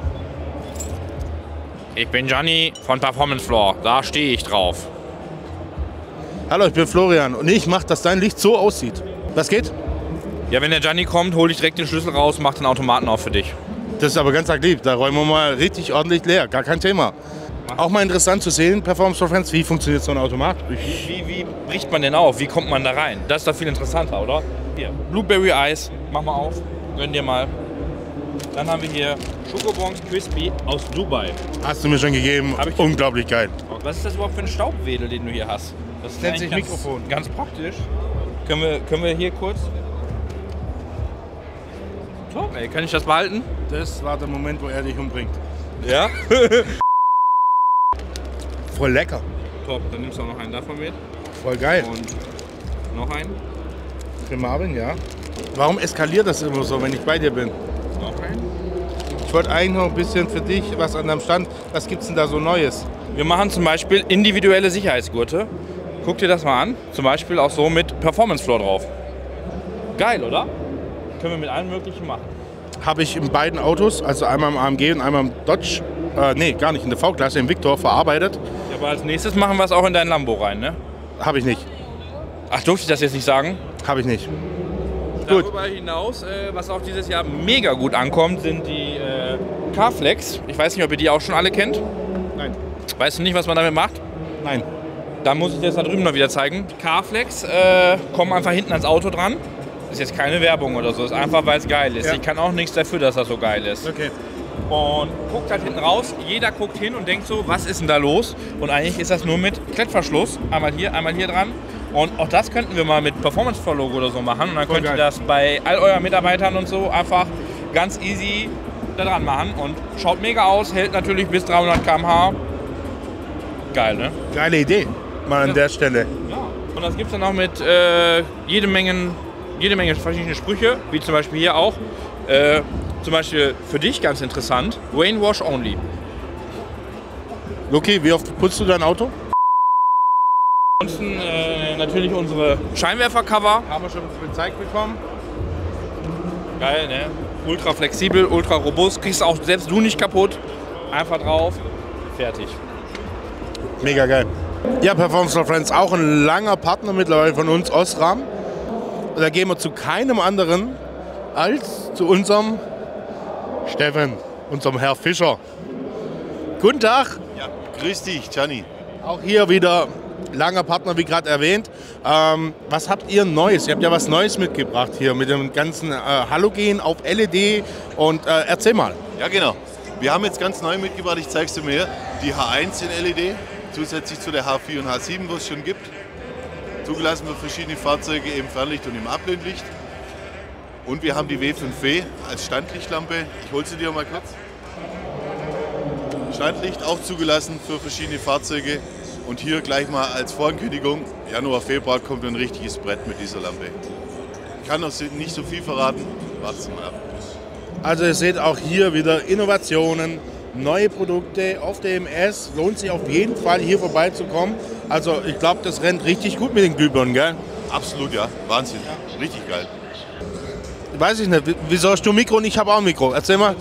[SPEAKER 11] Ich bin Gianni von Performance Floor. Da stehe ich drauf.
[SPEAKER 2] Hallo, ich bin Florian und ich mache, dass dein Licht so aussieht. Was geht?
[SPEAKER 11] Ja, wenn der Gianni kommt, hole ich direkt den Schlüssel raus und mache den Automaten auf für dich.
[SPEAKER 2] Das ist aber ganz arg lieb. Da räumen wir mal richtig ordentlich leer. Gar kein Thema. Auch mal interessant zu sehen, Performance Floor Friends, wie funktioniert so ein Automat?
[SPEAKER 11] Wie, wie, wie bricht man denn auf? Wie kommt man da rein? Das ist doch viel interessanter, oder? Hier, Blueberry Eis, mach mal auf, gönn dir mal. Dann haben wir hier Schokobons Crispy aus Dubai.
[SPEAKER 2] Hast du mir schon gegeben,
[SPEAKER 11] Hab ich
[SPEAKER 2] unglaublich geil.
[SPEAKER 11] Was ist das überhaupt für ein Staubwedel, den du hier hast? Das
[SPEAKER 2] nennt sich
[SPEAKER 11] ganz,
[SPEAKER 2] Mikrofon.
[SPEAKER 11] Ganz praktisch. Können wir, können wir hier kurz... Top, ey, kann ich das behalten?
[SPEAKER 2] Das war der Moment, wo er dich umbringt.
[SPEAKER 11] Ja?
[SPEAKER 2] Voll lecker.
[SPEAKER 11] Top, dann nimmst du auch noch einen davon mit.
[SPEAKER 2] Voll geil.
[SPEAKER 11] Und noch einen.
[SPEAKER 2] Für Marvin, ja. Warum eskaliert das immer so, wenn ich bei dir bin?
[SPEAKER 11] Noch einen.
[SPEAKER 2] Ich wollte eigentlich noch ein bisschen für dich was an deinem Stand. Was gibt's denn da so Neues?
[SPEAKER 11] Wir machen zum Beispiel individuelle Sicherheitsgurte. Guck dir das mal an. Zum Beispiel auch so mit Performance Floor drauf. Geil, oder? Können wir mit allen möglichen machen.
[SPEAKER 2] Habe ich in beiden Autos, also einmal im A M G und einmal im Dodge, äh, nee, gar nicht, in der V-Klasse, im Victor, verarbeitet.
[SPEAKER 11] Ja, aber als nächstes machen wir es auch in dein Lambo rein, ne?
[SPEAKER 2] Habe ich nicht.
[SPEAKER 11] Ach, durfte ich das jetzt nicht sagen?
[SPEAKER 2] Habe ich nicht.
[SPEAKER 11] Darüber hinaus, äh, was auch dieses Jahr mega gut ankommt, sind die äh, Carflex. Ich weiß nicht, ob ihr die auch schon alle kennt.
[SPEAKER 2] Nein.
[SPEAKER 11] Weißt du nicht, was man damit macht?
[SPEAKER 2] Nein.
[SPEAKER 11] Dann muss ich dir das da drüben noch wieder zeigen. Die Carflex äh, kommen einfach hinten ans Auto dran. Ist jetzt keine Werbung oder so, ist einfach, weil es geil ist. Ja. Ich kann auch nichts dafür, dass das so geil ist.
[SPEAKER 2] Okay.
[SPEAKER 11] Und guckt halt hinten raus, jeder guckt hin und denkt so, was ist denn da los? Und eigentlich ist das nur mit Klettverschluss, einmal hier, einmal hier dran. Und auch das könnten wir mal mit Performance Floor Logo oder so machen. Und dann
[SPEAKER 2] Voll
[SPEAKER 11] könnt ihr
[SPEAKER 2] geil.
[SPEAKER 11] das bei all euren Mitarbeitern und so einfach ganz easy da dran machen. Und schaut mega aus, hält natürlich bis dreihundert Kilometer pro Stunde. Geil, ne?
[SPEAKER 2] Geile Idee, mal an
[SPEAKER 11] Ja.
[SPEAKER 2] der Stelle.
[SPEAKER 11] Ja. Und das gibt es dann auch mit äh, jede Menge jede Menge verschiedene Sprüche, wie zum Beispiel hier auch. Äh, zum Beispiel für dich ganz interessant, Rain Wash Only.
[SPEAKER 2] Luki, wie oft putzt du dein Auto?
[SPEAKER 11] Ansonsten äh, natürlich unsere Scheinwerfercover.
[SPEAKER 2] Haben wir schon gezeigt bekommen.
[SPEAKER 11] Geil, ne? Ultra flexibel, ultra robust. Kriegst auch selbst du nicht kaputt. Einfach drauf. Fertig.
[SPEAKER 2] Mega geil. Ja, Performance for Friends, auch ein langer Partner mittlerweile von uns, Osram. Da gehen wir zu keinem anderen als zu unserem Steffen, unserem Herr Fischer. Guten Tag.
[SPEAKER 12] Ja, grüß dich, Gianni.
[SPEAKER 2] Auch hier wieder langer Partner, wie gerade erwähnt. Ähm, was habt ihr Neues? Ihr habt ja was Neues mitgebracht hier mit dem ganzen äh, Halogen auf L E D. Und äh, erzähl mal.
[SPEAKER 12] Ja, genau. Wir haben jetzt ganz neu mitgebracht, ich zeig's dir mir, die H eins in L E D, zusätzlich zu der H vier und H sieben, was es schon gibt. Zugelassen für verschiedene Fahrzeuge im Fernlicht und im Abblendlicht. Und wir haben die W fünf W als Standlichtlampe. Ich hol sie dir mal kurz. Standlicht auch zugelassen für verschiedene Fahrzeuge. Und hier gleich mal als Vorankündigung, Januar, Februar kommt ein richtiges Brett mit dieser Lampe. Ich kann noch nicht so viel verraten, wartet mal ab.
[SPEAKER 2] Also ihr seht auch hier wieder Innovationen, neue Produkte auf der E M S. Lohnt sich auf jeden Fall hier vorbeizukommen. Also ich glaube, das rennt richtig gut mit den Glühbirnen, gell?
[SPEAKER 12] Absolut, ja. Wahnsinn. Richtig geil.
[SPEAKER 2] Weiß ich nicht. Wieso hast du ein Mikro und ich habe auch ein Mikro? Erzähl mal.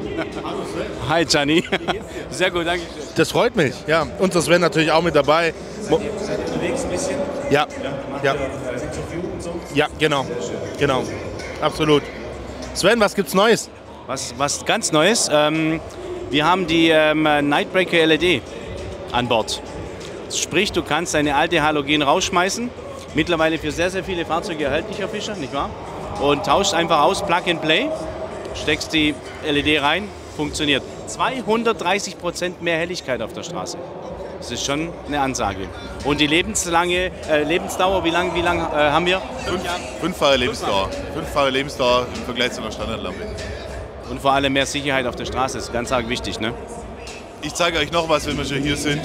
[SPEAKER 13] Hi Gianni. Sehr gut, danke.
[SPEAKER 2] Das freut mich. Ja, unser Sven natürlich auch mit dabei.
[SPEAKER 14] Unterwegs ein bisschen?
[SPEAKER 2] Ja, ja. Ja, genau. Genau. Absolut. Sven, was gibt's Neues?
[SPEAKER 13] Was, was ganz Neues. Ähm, wir haben die ähm, Nightbreaker L E D an Bord. Sprich, du kannst deine alte Halogen rausschmeißen. Mittlerweile für sehr, sehr viele Fahrzeuge erhältlich, Herr Fischer, nicht wahr? Und tauscht einfach aus, Plug and Play, steckst die L E D rein, funktioniert. zweihundertdreißig Prozent mehr Helligkeit auf der Straße. Das ist schon eine Ansage. Und die lebenslange äh, Lebensdauer, wie lange wie lang, äh, haben wir?
[SPEAKER 12] Fünf, fünffache Lebensdauer. Fünffache Lebensdauer im Vergleich zu einer Standardlampe.
[SPEAKER 13] Und vor allem mehr Sicherheit auf der Straße, das ist ganz arg wichtig, ne?
[SPEAKER 12] Ich zeige euch noch was, wenn wir schon hier sind.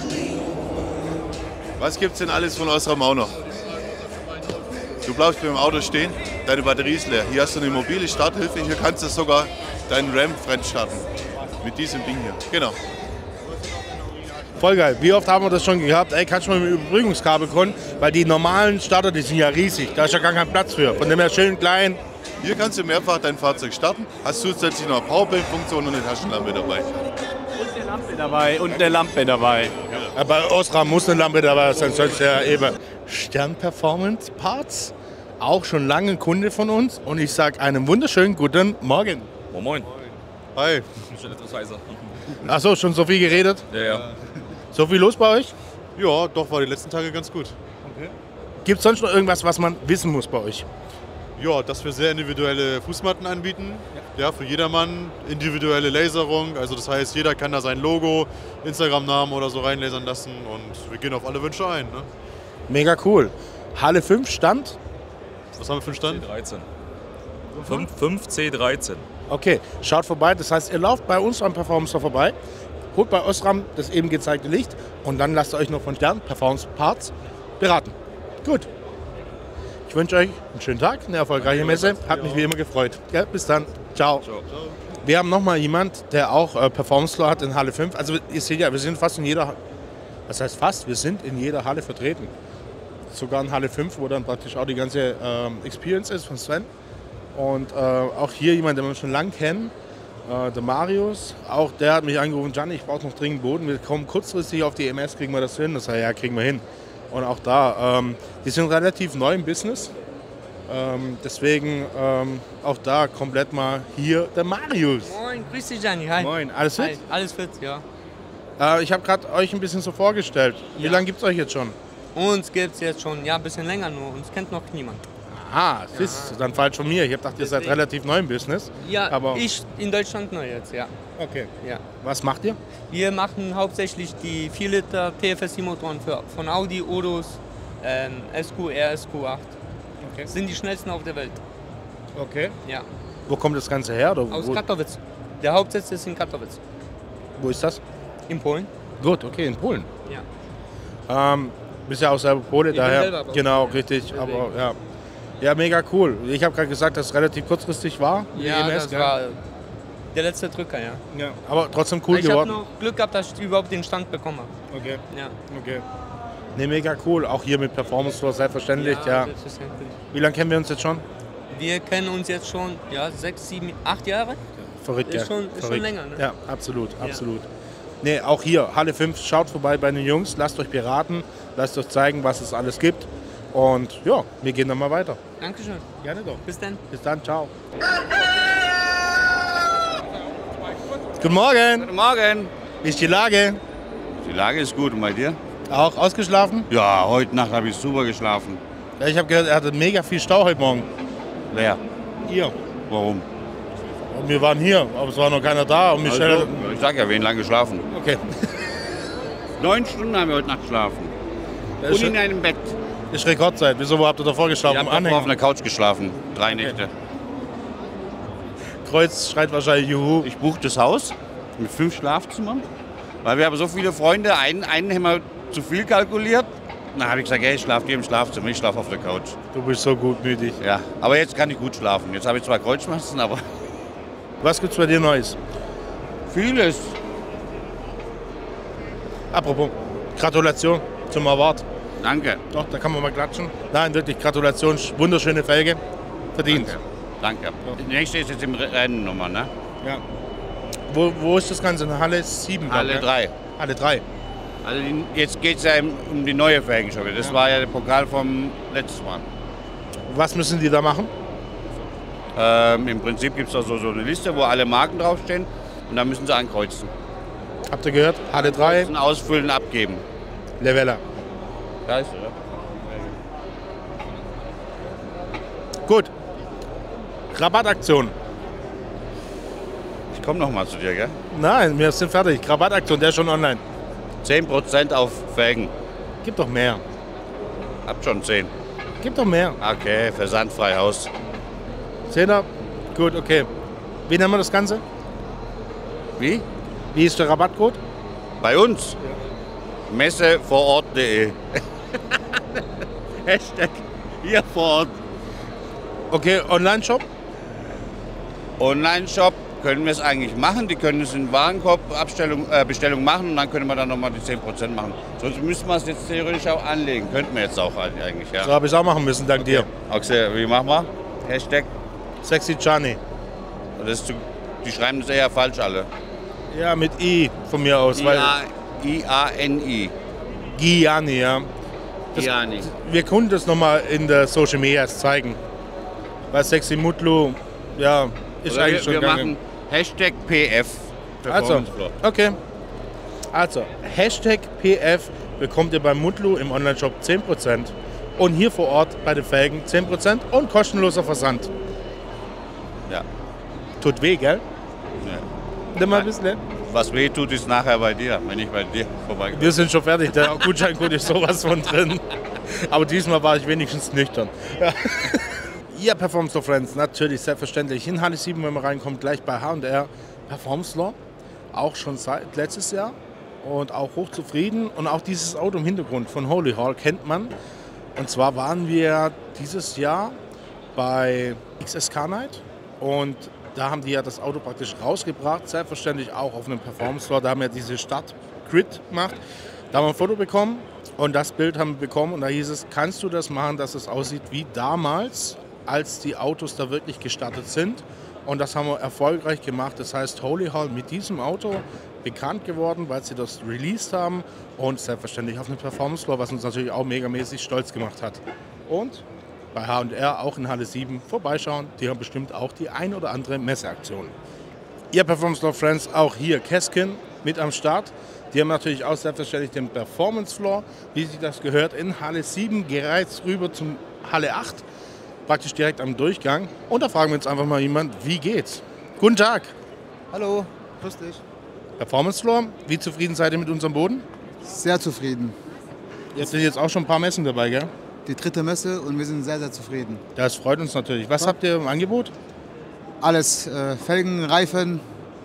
[SPEAKER 12] Was gibt es denn alles von Osram auch noch? Du bleibst beim Auto stehen, deine Batterie ist leer. Hier hast du eine mobile Starthilfe, hier kannst du sogar deinen Ram fremd starten. Mit diesem Ding hier. Genau.
[SPEAKER 2] Voll geil. Wie oft haben wir das schon gehabt? Ey, kannst du mal mit dem Überbrückungskabel kommen? Weil die normalen Starter, die sind ja riesig. Da ist ja gar kein Platz für. Von dem her schön klein.
[SPEAKER 12] Hier kannst du mehrfach dein Fahrzeug starten. Hast zusätzlich noch eine Powerbank-Funktion und eine Taschenlampe dabei.
[SPEAKER 13] Und eine Lampe dabei. Und eine Lampe dabei.
[SPEAKER 2] Ja, bei Osram muss eine Lampe dabei sein, sonst ja eben. Stern Performance Parts, auch schon lange Kunde von uns. Und ich sage einen wunderschönen guten Morgen.
[SPEAKER 15] Moin Moin.
[SPEAKER 2] Hi.
[SPEAKER 15] Ich bin etwas heiser.
[SPEAKER 2] Achso, schon so viel geredet?
[SPEAKER 15] Ja, ja.
[SPEAKER 2] So viel los bei euch?
[SPEAKER 16] Ja, doch, war die letzten Tage ganz gut.
[SPEAKER 2] Okay. Gibt es sonst noch irgendwas, was man wissen muss bei euch?
[SPEAKER 16] Ja, dass wir sehr individuelle Fußmatten anbieten. Ja, für jedermann individuelle Laserung. Also das heißt, jeder kann da sein Logo, Instagram-Namen oder so reinlasern lassen und wir gehen auf alle Wünsche ein. Ne?
[SPEAKER 2] Mega cool. Halle fünf Stand?
[SPEAKER 16] Was haben wir für einen Stand?
[SPEAKER 15] C dreizehn. fünf C dreizehn.
[SPEAKER 2] Okay, schaut vorbei. Das heißt, ihr lauft bei uns am Performance Store vorbei, holt bei Osram das eben gezeigte Licht und dann lasst ihr euch noch von Stern Performance Parts beraten. Gut. Ich wünsche euch einen schönen Tag, eine erfolgreiche Messe. Hat mich wie immer gefreut. Ja, bis dann. Ciao. Ciao. Wir haben noch mal jemand, der auch äh, Performance Store hat in Halle fünf. Also ihr seht ja, wir sind fast in jeder, was heißt fast, wir sind in jeder Halle vertreten. Sogar in Halle fünf, wo dann praktisch auch die ganze ähm, Experience ist von Sven. Und äh, auch hier jemand, den wir schon lange kennen, äh, der Marius. Auch der hat mich angerufen, Gianni, ich brauche noch dringend Boden. Wir kommen kurzfristig auf die E M S, kriegen wir das hin? Das sage ja, kriegen wir hin. Und auch da, ähm, die sind relativ neu im Business. Ähm, deswegen ähm, auch da komplett mal hier der Marius.
[SPEAKER 17] Moin, grüß dich Gianni, hi.
[SPEAKER 2] Moin, alles fit?
[SPEAKER 17] Hi, alles fit, ja.
[SPEAKER 2] Äh, ich habe gerade euch ein bisschen so vorgestellt. Wie
[SPEAKER 17] Ja.
[SPEAKER 2] lange gibt es euch jetzt schon?
[SPEAKER 17] Uns gibt's jetzt schon, ja, ein bisschen länger nur. Uns kennt noch niemand.
[SPEAKER 2] Aha, das ist dann falsch von mir. Ich habe gedacht, ihr seid
[SPEAKER 17] Deswegen.
[SPEAKER 2] relativ neu im Business.
[SPEAKER 17] Ja,
[SPEAKER 2] aber
[SPEAKER 17] ich in Deutschland neu jetzt, ja.
[SPEAKER 2] Okay.
[SPEAKER 17] Ja.
[SPEAKER 2] Was macht ihr?
[SPEAKER 17] Wir machen hauptsächlich die vier Liter T F S I-Motoren für, von Audi, Odos, ähm, S Q R, S Q acht.
[SPEAKER 2] Okay.
[SPEAKER 17] Das sind die schnellsten auf der Welt.
[SPEAKER 2] Okay.
[SPEAKER 17] Ja.
[SPEAKER 2] Wo kommt das Ganze her? Oder
[SPEAKER 17] Aus
[SPEAKER 2] wo,
[SPEAKER 17] Katowice. Der Hauptsitz ist in Katowice.
[SPEAKER 2] wo ist das?
[SPEAKER 17] In Polen.
[SPEAKER 2] Gut, okay, in Polen.
[SPEAKER 17] Ja.
[SPEAKER 2] Ähm, bist ja auch selber Pole,
[SPEAKER 17] Ich bin
[SPEAKER 2] daher.
[SPEAKER 17] selber Pole,
[SPEAKER 2] Genau,
[SPEAKER 17] ja.
[SPEAKER 2] richtig.
[SPEAKER 17] Deswegen.
[SPEAKER 2] Aber ja. Ja, mega cool. Ich habe gerade gesagt, dass es relativ kurzfristig war. die
[SPEAKER 17] Ja,
[SPEAKER 2] E M S,
[SPEAKER 17] das
[SPEAKER 2] gell?
[SPEAKER 17] war der letzte Drücker, ja.
[SPEAKER 2] Ja, aber trotzdem cool
[SPEAKER 17] ich habe
[SPEAKER 2] geworden.
[SPEAKER 17] noch Glück gehabt, dass ich überhaupt den Stand bekommen habe.
[SPEAKER 2] Okay.
[SPEAKER 17] Ja.
[SPEAKER 2] Okay. Ne, mega cool. Auch hier mit Performance Floor, selbstverständlich. Ja, ja.
[SPEAKER 17] Selbstverständlich.
[SPEAKER 2] Wie lange kennen wir uns jetzt schon?
[SPEAKER 17] Wir kennen uns jetzt schon ja, sechs, sieben, acht Jahre.
[SPEAKER 2] Verrückt,
[SPEAKER 17] ist
[SPEAKER 2] ja.
[SPEAKER 17] Schon, ist
[SPEAKER 2] Verrückt.
[SPEAKER 17] schon länger. Ne?
[SPEAKER 2] Ja, absolut, absolut. Ja. Ne, auch hier, Halle fünf, schaut vorbei bei den Jungs, lasst euch beraten, lasst euch zeigen, was es alles gibt. Und ja, wir gehen dann mal weiter.
[SPEAKER 17] Dankeschön.
[SPEAKER 2] Gerne doch.
[SPEAKER 17] Bis dann.
[SPEAKER 2] Bis dann, ciao. Guten Morgen.
[SPEAKER 18] Guten Morgen.
[SPEAKER 2] Wie ist die Lage?
[SPEAKER 18] Die Lage ist gut. Und bei dir?
[SPEAKER 2] Auch ausgeschlafen?
[SPEAKER 18] Ja, heute Nacht habe ich super geschlafen.
[SPEAKER 2] Ja, ich habe gehört, er hatte mega viel Stau heute Morgen.
[SPEAKER 18] Wer?
[SPEAKER 2] Ihr.
[SPEAKER 18] Warum?
[SPEAKER 2] Und wir waren hier, aber es war noch keiner da. Und Michelle
[SPEAKER 18] Also, ich sag ja, wen lang geschlafen.
[SPEAKER 2] Okay.
[SPEAKER 18] Neun Stunden haben wir heute Nacht geschlafen.
[SPEAKER 2] Das
[SPEAKER 18] Und
[SPEAKER 2] ist
[SPEAKER 18] in einem Bett.
[SPEAKER 2] Ist Rekordzeit. Wieso, wo habt ihr davor geschlafen?
[SPEAKER 18] Ich habe auf einer Couch geschlafen. Drei Nächte.
[SPEAKER 2] Kreuz schreit wahrscheinlich Juhu.
[SPEAKER 18] Ich buche das Haus mit fünf Schlafzimmern, weil wir haben so viele Freunde. Einen, einen haben wir zu viel kalkuliert. Dann habe ich gesagt, hey, ich schlafe hier im Schlafzimmer, ich schlafe auf der Couch.
[SPEAKER 2] Du bist so gutmütig.
[SPEAKER 18] Ja, aber jetzt kann ich gut schlafen. Jetzt habe ich zwar Kreuzschmerzen, aber...
[SPEAKER 2] Was gibt's bei dir Neues?
[SPEAKER 18] Vieles.
[SPEAKER 2] Apropos, Gratulation zum Award.
[SPEAKER 18] Danke.
[SPEAKER 2] Doch, da kann man mal klatschen. Nein, wirklich Gratulation, wunderschöne Felge. Verdient.
[SPEAKER 18] Danke. Danke. Die nächste ist jetzt im Rennen nochmal, ne?
[SPEAKER 2] Ja. Wo, wo ist das Ganze? In Halle sieben?
[SPEAKER 18] Halle drei.
[SPEAKER 2] Halle drei.
[SPEAKER 18] Also die, jetzt geht es ja um die neue Felgenschocke. Das ja. war ja der Pokal vom letzten Mal.
[SPEAKER 2] Was müssen die da machen?
[SPEAKER 18] Ähm, Im Prinzip gibt es da so, so eine Liste, wo alle Marken draufstehen und dann müssen sie ankreuzen.
[SPEAKER 2] Habt ihr gehört? Halle drei.
[SPEAKER 18] Ankreuzen, ausfüllen, abgeben.
[SPEAKER 2] Leveler.
[SPEAKER 18] Da ist er.
[SPEAKER 2] Gut. Rabattaktion.
[SPEAKER 18] Ich komme noch mal zu dir, gell?
[SPEAKER 2] Nein, wir sind fertig. Rabattaktion, der ist schon online.
[SPEAKER 18] zehn Prozent auf Felgen.
[SPEAKER 2] Gib doch mehr.
[SPEAKER 18] Habt schon zehn.
[SPEAKER 2] Gib doch mehr.
[SPEAKER 18] Okay, versandfrei Haus.
[SPEAKER 2] Zehner? Gut, okay. Wie nennen wir das Ganze?
[SPEAKER 18] Wie?
[SPEAKER 2] Wie ist der Rabattcode?
[SPEAKER 18] Bei uns? Ja. Messe vor Ort punkt de. Hashtag hier vor Ort.
[SPEAKER 2] Okay, Online-Shop?
[SPEAKER 18] Online-Shop können wir es eigentlich machen. Die können es in Warenkorb-Bestellung äh, machen und dann können wir dann nochmal die zehn Prozent machen. Sonst müssten wir es jetzt theoretisch auch anlegen. Könnten wir jetzt auch eigentlich, ja.
[SPEAKER 2] So habe ich es auch machen müssen, dank
[SPEAKER 18] okay.
[SPEAKER 2] dir.
[SPEAKER 18] Okay, wie machen wir? Hashtag?
[SPEAKER 2] Sexy Gianni.
[SPEAKER 18] Das ist zu, die schreiben das eher falsch alle.
[SPEAKER 2] Ja, mit I von mir aus.
[SPEAKER 18] I A N I.
[SPEAKER 2] Gianni, ja. Das,
[SPEAKER 18] Gianni.
[SPEAKER 2] Wir können das nochmal in der Social Media zeigen. Weil Sexy Mutlu, ja, ist
[SPEAKER 18] Oder
[SPEAKER 2] eigentlich
[SPEAKER 18] wir,
[SPEAKER 2] schon
[SPEAKER 18] wir
[SPEAKER 2] gegangen.
[SPEAKER 18] machen Hashtag P F.
[SPEAKER 2] Also, okay. Also, Hashtag P F bekommt ihr beim Mutlu im Onlineshop zehn Prozent. Und hier vor Ort bei den Felgen zehn Prozent und kostenloser Versand.
[SPEAKER 18] Ja.
[SPEAKER 2] Tut weh, gell?
[SPEAKER 18] Ja.
[SPEAKER 2] Nimm mal ein bisschen.
[SPEAKER 18] Was weh tut, ist nachher bei dir, wenn ich bei dir vorbeigehe.
[SPEAKER 2] Wir sind schon fertig, der Gutscheincode ist sowas von drin. Aber diesmal war ich wenigstens nüchtern. Ja. Ja, Performance Law Friends, natürlich, selbstverständlich. In Halle sieben, wenn man reinkommt, gleich bei H und R Performance Law. Auch schon seit letztes Jahr und auch hochzufrieden. Und auch dieses Auto im Hintergrund von Holy Hall kennt man. Und zwar waren wir dieses Jahr bei X S K Night und da haben die ja das Auto praktisch rausgebracht, selbstverständlich auch auf einem Performance Law. Da haben wir diese Start-Grid gemacht. Da haben wir ein Foto bekommen und das Bild haben wir bekommen und da hieß es, kannst du das machen, dass es aussieht wie damals, als die Autos da wirklich gestartet sind. Und das haben wir erfolgreich gemacht. Das heißt, Holy Hall mit diesem Auto bekannt geworden, weil sie das released haben und selbstverständlich auf eine Performance Floor, was uns natürlich auch megamäßig stolz gemacht hat. Und bei H und R auch in Halle sieben vorbeischauen, die haben bestimmt auch die ein oder andere Messeaktion. Ihr Performance Floor Friends, auch hier Keskin mit am Start. Die haben natürlich auch selbstverständlich den Performance Floor, wie sich das gehört, in Halle sieben gereizt rüber zum Halle acht. Praktisch direkt am Durchgang. Und da fragen wir jetzt einfach mal jemand, wie geht's? Guten Tag.
[SPEAKER 19] Hallo, grüß dich.
[SPEAKER 2] Performance Floor, wie zufrieden seid ihr mit unserem Boden?
[SPEAKER 19] Sehr zufrieden.
[SPEAKER 2] Jetzt sind jetzt auch schon ein paar Messen dabei, gell?
[SPEAKER 19] Die dritte Messe und wir sind sehr, sehr zufrieden.
[SPEAKER 2] Das freut uns natürlich. Was ja. habt ihr im Angebot?
[SPEAKER 19] Alles, äh, Felgen, Reifen,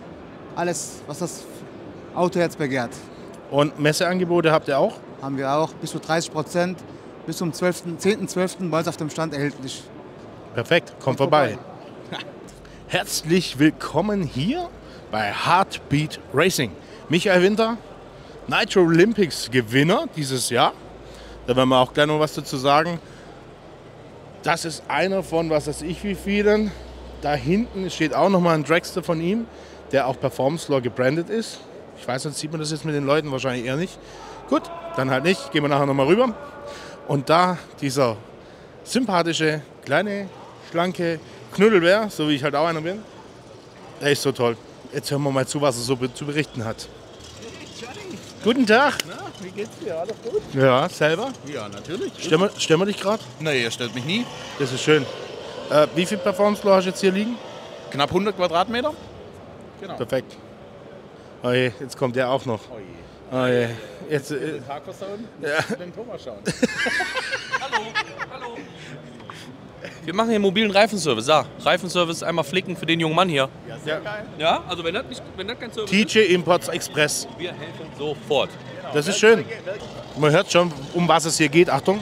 [SPEAKER 19] alles, was das Auto jetzt begehrt.
[SPEAKER 2] Und Messeangebote habt ihr auch?
[SPEAKER 19] Haben wir auch, bis zu dreißig Prozent. Bis zum zehnten zwölften bei uns auf dem Stand erhältlich.
[SPEAKER 2] Perfekt, kommt, kommt vorbei. vorbei. Herzlich willkommen hier bei Heartbeat Racing. Michael Winter, Nitro Olympics Gewinner dieses Jahr. Da werden wir auch gleich noch was dazu sagen. Das ist einer von, was weiß ich wie vielen. Da hinten steht auch nochmal ein Dragster von ihm, der auch Performance Law gebrandet ist. Ich weiß nicht, sieht man das jetzt mit den Leuten wahrscheinlich eher nicht. Gut, dann halt nicht. Gehen wir nachher nochmal rüber. Und da dieser sympathische, kleine, schlanke Knuddelbär, so wie ich halt auch einer bin, der ist so toll. Jetzt hören wir mal zu, was er so zu berichten hat. Guten Tag.
[SPEAKER 20] Na, wie geht's dir? Alles gut?
[SPEAKER 2] Ja, selber?
[SPEAKER 20] Ja, natürlich.
[SPEAKER 2] Stören wir, stören wir dich gerade?
[SPEAKER 20] Nee, ihr stellt mich nie.
[SPEAKER 2] Das ist schön. Äh, wie viel Performance Law hast du jetzt hier liegen?
[SPEAKER 20] Knapp hundert Quadratmeter. Genau.
[SPEAKER 2] Perfekt. Oh je, jetzt kommt der auch noch.
[SPEAKER 20] Oh je.
[SPEAKER 2] Oh je. Jetzt, äh,
[SPEAKER 20] Den Tag versauen?
[SPEAKER 2] Ja.
[SPEAKER 20] Den Thomas schauen.
[SPEAKER 9] Wir machen hier mobilen Reifenservice. Ja, Reifenservice einmal flicken für den jungen Mann hier.
[SPEAKER 20] Ja, sehr geil.
[SPEAKER 9] Ja, also wenn das, nicht, wenn das kein Service
[SPEAKER 2] T J Imports Express.
[SPEAKER 9] ist, wir helfen sofort.
[SPEAKER 2] Das ist schön. Man hört schon, um was es hier geht. Achtung.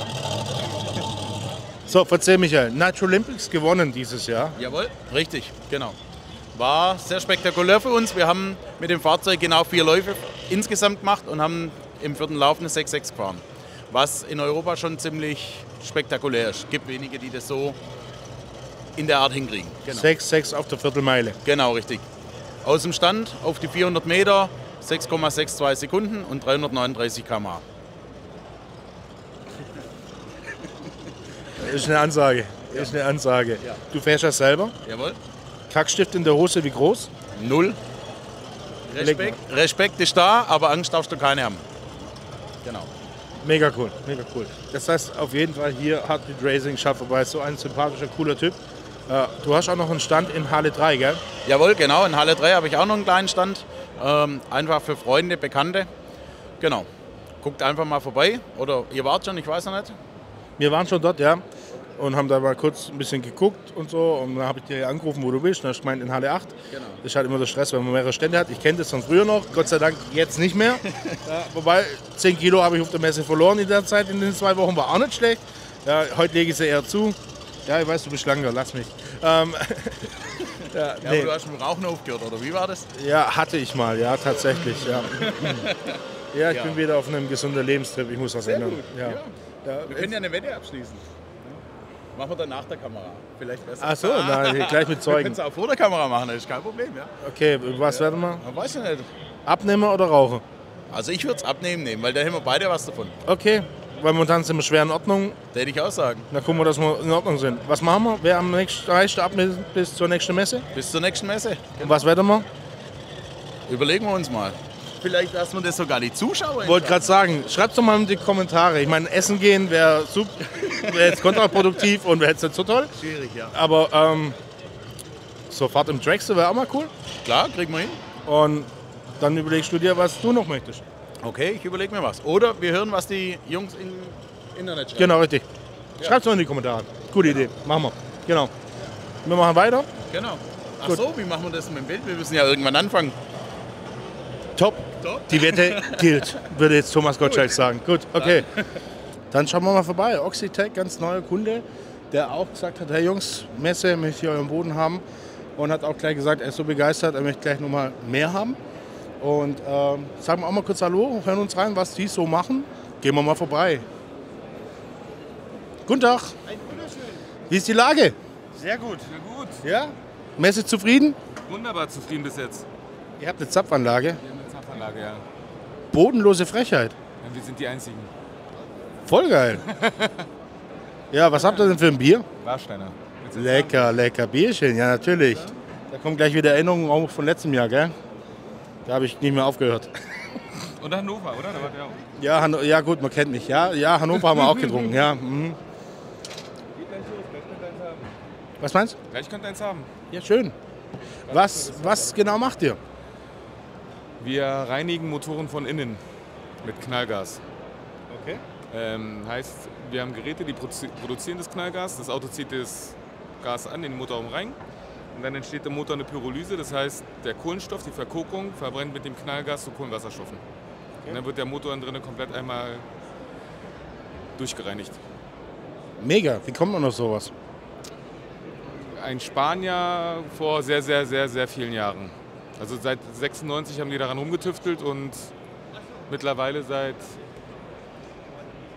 [SPEAKER 2] So, erzähl Michael. Nitro Olympics gewonnen dieses Jahr.
[SPEAKER 20] Jawohl, richtig, genau. War sehr spektakulär für uns. Wir haben mit dem Fahrzeug genau vier Läufe insgesamt gemacht und haben im vierten Lauf eine sechs sechs gefahren. Was in Europa schon ziemlich spektakulär ist. Es gibt wenige, die das so in der Art hinkriegen. Genau.
[SPEAKER 2] sechs sechs auf der Viertelmeile.
[SPEAKER 20] Genau, richtig. Aus dem Stand auf die vierhundert Meter, sechs Komma zweiundsechzig Sekunden und dreihundertneununddreißig Kilometer pro Stunde.
[SPEAKER 2] Das ist eine Ansage. Das ist eine Ansage.
[SPEAKER 20] Ja.
[SPEAKER 2] Du fährst das selber?
[SPEAKER 20] Jawohl.
[SPEAKER 2] Kackstift in der Hose, wie groß?
[SPEAKER 20] Null. Respekt, Respekt ist da, aber Angst darfst du keine haben. Genau.
[SPEAKER 2] Mega cool, mega cool. Das heißt auf jeden Fall hier Heartbeat Racing schafft vorbei. So ein sympathischer, cooler Typ. Äh, du hast auch noch einen Stand in Halle drei, gell?
[SPEAKER 20] Jawohl, genau. In Halle drei habe ich auch noch einen kleinen Stand. Ähm, einfach für Freunde, Bekannte. Genau. Guckt einfach mal vorbei. Oder ihr wart schon, ich weiß noch nicht.
[SPEAKER 2] Wir waren schon dort, ja. Und haben da mal kurz ein bisschen geguckt und so. Und dann habe ich dir angerufen, wo du bist. Und dann hast du gemeint, in Halle acht.
[SPEAKER 20] Genau.
[SPEAKER 2] Das ist halt immer der Stress, wenn man mehrere Stände hat. Ich kenne das von früher noch. Gott sei Dank jetzt nicht mehr. Ja, wobei, zehn Kilo habe ich auf der Messe verloren in der Zeit. In den zwei Wochen war auch nicht schlecht. Ja, heute lege ich sie eher zu. Ja, ich weiß, du bist schlanker. Lass mich. Ähm, ja,
[SPEAKER 20] Ja,
[SPEAKER 2] nee.
[SPEAKER 20] aber du hast mit dem Rauchen aufgehört, oder wie war das?
[SPEAKER 2] Ja, hatte ich mal. Ja, tatsächlich. Ja, ja ich
[SPEAKER 20] Ja.
[SPEAKER 2] bin wieder auf einem gesunden Lebenstrip. Ich muss was
[SPEAKER 20] Sehr
[SPEAKER 2] ändern.
[SPEAKER 20] gut.
[SPEAKER 2] Ja.
[SPEAKER 20] Ja.
[SPEAKER 2] Ja.
[SPEAKER 20] Wir können ja eine Wette abschließen. Machen wir dann nach der Kamera. Vielleicht besser.
[SPEAKER 2] Ach so, nein, gleich mit Zeugen.
[SPEAKER 20] Wir können es auch vor der Kamera machen, das ist kein Problem. Ja?
[SPEAKER 2] Okay, was werden wir?
[SPEAKER 20] Man weiß ja nicht.
[SPEAKER 2] Abnehmer oder Rauchen?
[SPEAKER 20] Also ich würde es abnehmen nehmen, weil da haben wir beide was davon.
[SPEAKER 2] Okay, weil momentan sind wir schwer in Ordnung.
[SPEAKER 20] Da hätte ich auch sagen.
[SPEAKER 2] Dann gucken wir, dass wir in Ordnung sind. Was machen wir? Wer am nächsten reicht ab bis zur nächsten Messe?
[SPEAKER 20] Bis zur nächsten Messe.
[SPEAKER 2] Und was werden wir?
[SPEAKER 20] Überlegen wir uns mal. Vielleicht lassen wir das sogar die Zuschauer.
[SPEAKER 2] Ich wollte gerade sagen, schreibt doch mal in die Kommentare. Ich meine, essen gehen wäre wär jetzt kontraproduktiv und wäre jetzt nicht so toll.
[SPEAKER 20] Schwierig, ja.
[SPEAKER 2] Aber ähm, so Fahrt im Dragster wäre auch mal cool.
[SPEAKER 20] Klar, kriegen wir hin.
[SPEAKER 2] Und dann überlegst du dir, was du noch möchtest.
[SPEAKER 20] Okay, ich überlege mir was. Oder wir hören, was die Jungs im Internet schreiben.
[SPEAKER 2] Genau, richtig.
[SPEAKER 20] Ja.
[SPEAKER 2] Schreibt es mal in die Kommentare. Gute Idee. Machen wir. Genau. Wir machen weiter.
[SPEAKER 20] Genau. Ach
[SPEAKER 2] Gut.
[SPEAKER 20] so, wie machen wir das mit dem Bild? Wir müssen ja irgendwann anfangen.
[SPEAKER 2] Top.
[SPEAKER 20] Top.
[SPEAKER 2] Die Wette gilt, würde jetzt Thomas Gottschalk sagen. Gut, okay. Dann schauen wir mal vorbei. Oxitec, ganz neuer Kunde, der auch gesagt hat, hey Jungs, Messe möchte ich euren Boden haben. Und hat auch gleich gesagt, er ist so begeistert, er möchte gleich nochmal mehr haben. Und ähm, sagen wir auch mal kurz Hallo, hören uns rein, was die so machen. Gehen wir mal vorbei. Guten Tag. Wie ist die Lage?
[SPEAKER 21] Sehr gut. Sehr gut.
[SPEAKER 2] Ja? Messe zufrieden?
[SPEAKER 21] Wunderbar zufrieden bis jetzt.
[SPEAKER 2] Ihr habt eine Zapfanlage.
[SPEAKER 21] Wir haben eine Zapfanlage, ja.
[SPEAKER 2] Bodenlose Frechheit.
[SPEAKER 21] ja. Wir sind die Einzigen.
[SPEAKER 2] Voll geil. Ja, was habt ihr denn für ein Bier?
[SPEAKER 21] Warsteiner.
[SPEAKER 2] Lecker, lecker Bierchen, ja natürlich. Da kommt gleich wieder Erinnerungen auch von letztem Jahr, gell? Da habe ich nicht mehr aufgehört.
[SPEAKER 21] Und Hannover, oder? Da war der auch.
[SPEAKER 2] Ja, Hanno ja gut, man kennt mich. Ja, ja Hannover haben wir auch getrunken. Ja, mhm.
[SPEAKER 21] Geht gleich los, gleich könnt ihr eins haben.
[SPEAKER 2] Was meinst du?
[SPEAKER 21] Gleich könnt ihr eins haben.
[SPEAKER 2] Ja, schön. Was, was genau macht ihr?
[SPEAKER 21] Wir reinigen Motoren von innen mit Knallgas.
[SPEAKER 2] Okay.
[SPEAKER 21] Ähm, heißt, wir haben Geräte, die produ- produzieren das Knallgas. Das Auto zieht das Gas an, den Motorraum rein. Und dann entsteht im Motor eine Pyrolyse. Das heißt, der Kohlenstoff, die Verkokung, verbrennt mit dem Knallgas zu Kohlenwasserstoffen. Okay. Und dann wird der Motor drinnen komplett einmal durchgereinigt.
[SPEAKER 2] Mega, wie kommt man auf sowas?
[SPEAKER 21] Ein Spanier vor sehr, sehr, sehr, sehr vielen Jahren. Also seit sechsundneunzig haben die daran rumgetüftelt und mittlerweile seit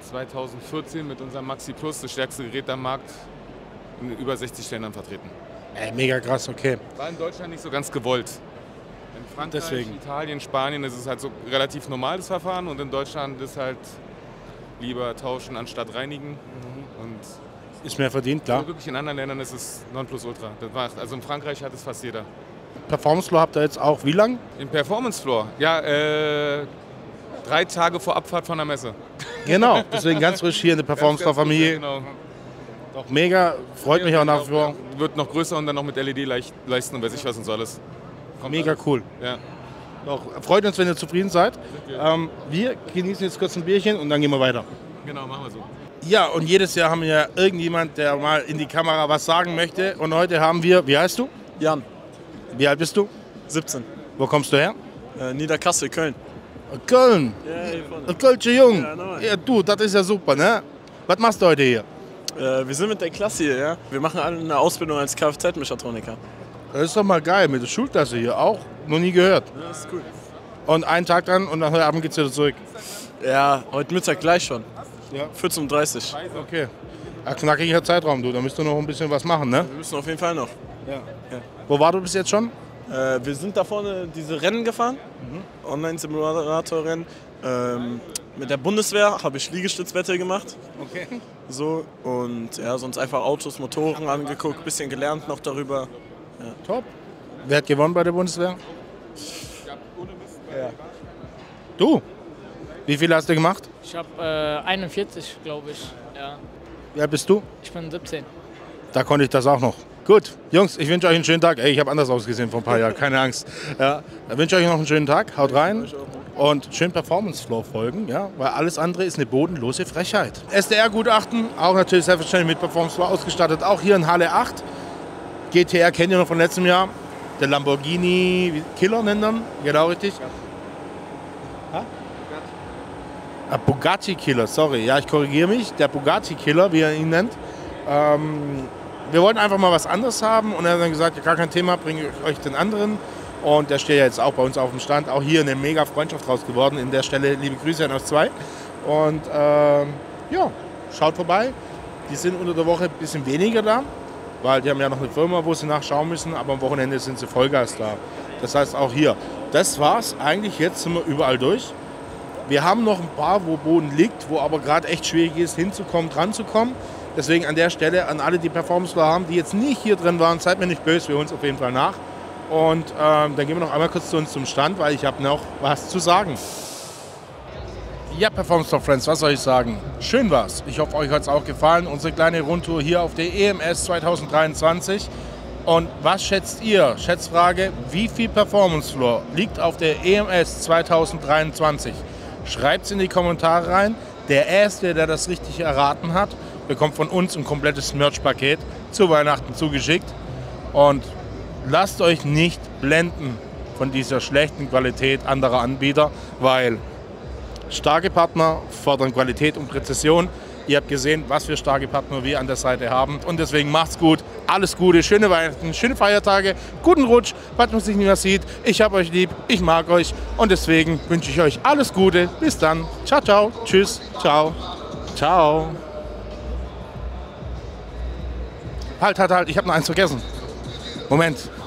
[SPEAKER 21] zweitausendvierzehn mit unserem Maxi Plus das stärkste Gerät am Markt in über sechzig Ländern vertreten.
[SPEAKER 2] Ey, mega krass, okay.
[SPEAKER 21] War in Deutschland nicht so ganz gewollt. In Frankreich,
[SPEAKER 2] Deswegen.
[SPEAKER 21] Italien, Spanien ist es halt so relativ normales Verfahren und in Deutschland ist halt lieber tauschen anstatt reinigen. Mhm. Und
[SPEAKER 2] ist mehr verdient, klar.
[SPEAKER 21] Also wirklich in anderen Ländern ist es Nonplusultra. Das war, also in Frankreich hat es fast jeder.
[SPEAKER 2] Performance Floor habt ihr jetzt auch wie lang?
[SPEAKER 21] Im Performance Floor? Ja, äh, drei Tage vor Abfahrt von der Messe.
[SPEAKER 2] Genau, deswegen ganz frisch hier in der Performance Floor Familie.
[SPEAKER 21] Genau.
[SPEAKER 2] Doch mega, freut mich auch nach wie vor.
[SPEAKER 21] Wird noch größer und dann noch mit L E D-Leisten und weiß ich was und so alles. Kommt
[SPEAKER 2] Mega
[SPEAKER 21] alles.
[SPEAKER 2] cool.
[SPEAKER 21] Ja.
[SPEAKER 2] Doch, freut uns, wenn ihr zufrieden seid. Ähm, wir genießen jetzt kurz ein Bierchen und dann gehen wir weiter.
[SPEAKER 21] Genau, machen wir so.
[SPEAKER 2] Ja, und jedes Jahr haben wir ja irgendjemand, der mal in die Kamera was sagen möchte. Und heute haben wir, wie heißt du?
[SPEAKER 3] Jan.
[SPEAKER 2] Wie alt bist du?
[SPEAKER 3] siebzehn.
[SPEAKER 2] Wo kommst du her?
[SPEAKER 3] Äh, Niederkassel, Köln.
[SPEAKER 2] Köln?
[SPEAKER 3] Ja, hier vorne.
[SPEAKER 2] Ein Kölsche Jung?
[SPEAKER 3] Ja, no.
[SPEAKER 2] Ja, du, das ist ja super, ne? Was machst du heute hier?
[SPEAKER 3] Äh, wir sind mit der Klasse hier, ja. Wir machen alle eine Ausbildung als Kfz-Mechatroniker.
[SPEAKER 2] Das ist doch mal geil, mit der Schulklasse hier auch. Noch nie gehört.
[SPEAKER 3] Ja, das ist cool.
[SPEAKER 2] Und einen Tag dann und dann heute Abend geht's wieder zurück.
[SPEAKER 3] Ja, heute Mittag gleich schon.
[SPEAKER 2] Ja.
[SPEAKER 3] vierzehn Uhr dreißig.
[SPEAKER 2] Okay. Ein knackiger Zeitraum, du. Da müsst du noch ein bisschen was machen, ne?
[SPEAKER 3] Wir müssen auf jeden Fall noch.
[SPEAKER 2] Ja. Ja. Wo war du bis jetzt schon?
[SPEAKER 3] Äh, wir sind da vorne diese Rennen gefahren, mhm. Online-Simulator-Rennen. Ähm, mit der Bundeswehr habe ich Liegestützwette gemacht.
[SPEAKER 2] Okay.
[SPEAKER 3] So, und ja, sonst einfach Autos, Motoren angeguckt, bisschen gelernt noch darüber. Ja.
[SPEAKER 2] Top. Wer hat gewonnen bei der Bundeswehr?
[SPEAKER 3] Ja.
[SPEAKER 2] Du? Wie viel hast du gemacht?
[SPEAKER 22] Ich habe äh, einundvierzig, glaube ich. Ja.
[SPEAKER 2] Wie alt bist du?
[SPEAKER 22] Ich bin siebzehn.
[SPEAKER 2] Da konnte ich das auch noch. Gut, Jungs, ich wünsche euch einen schönen Tag. Ey, ich habe anders ausgesehen vor ein paar Jahren, keine Angst. Ja, dann wünsche ich euch noch einen schönen Tag. Haut rein und schön Performance Floor folgen, ja, weil alles andere ist eine bodenlose Frechheit. S D R-Gutachten, auch natürlich selbstverständlich mit Performance Floor ausgestattet. Auch hier in Halle acht. G T R kennt ihr noch von letztem Jahr. Der Lamborghini Killer nennt man, genau richtig. Ha? Ah, Bugatti Killer, sorry. Ja, ich korrigiere mich. Der Bugatti Killer, wie er ihn nennt. Ähm, wir wollten einfach mal was anderes haben und er hat dann gesagt, gar kein Thema, bringe ich euch den anderen. Und der steht ja jetzt auch bei uns auf dem Stand. Auch hier eine mega Freundschaft raus geworden. In der Stelle liebe Grüße an euch zwei. Und ähm, ja, schaut vorbei. Die sind unter der Woche ein bisschen weniger da, weil die haben ja noch eine Firma, wo sie nachschauen müssen. Aber am Wochenende sind sie Vollgas da. Das heißt auch hier. Das war's eigentlich. Jetzt sind wir überall durch. Wir haben noch ein paar, wo Boden liegt, wo aber gerade echt schwierig ist, hinzukommen, dran zu kommen. Deswegen an der Stelle an alle, die Performance Floor haben, die jetzt nicht hier drin waren, seid mir nicht böse, wir holen es auf jeden Fall nach. Und ähm, dann gehen wir noch einmal kurz zu uns zum Stand, weil ich habe noch was zu sagen. Ja, Performance Floor Friends, was soll ich sagen? Schön war's. Ich hoffe, euch hat es auch gefallen. Unsere kleine Rundtour hier auf der E M S zwanzig dreiundzwanzig. Und was schätzt ihr? Schätzfrage, wie viel Performance Floor liegt auf der E M S zwanzig dreiundzwanzig? Schreibt es in die Kommentare rein. Der Erste, der das richtig erraten hat, bekommt von uns ein komplettes Merch-Paket zu Weihnachten zugeschickt. Und lasst euch nicht blenden von dieser schlechten Qualität anderer Anbieter, weil starke Partner fordern Qualität und Präzision. Ihr habt gesehen, was für starke Partner wir an der Seite haben. Und deswegen macht's gut, alles Gute, schöne Weihnachten, schöne Feiertage, guten Rutsch, falls man sich nicht mehr sieht. Ich hab euch lieb, ich mag euch und deswegen wünsche ich euch alles Gute. Bis dann. Ciao, ciao. Tschüss. Ciao. Ciao. Halt, halt, halt. Ich habe noch eins vergessen. Moment.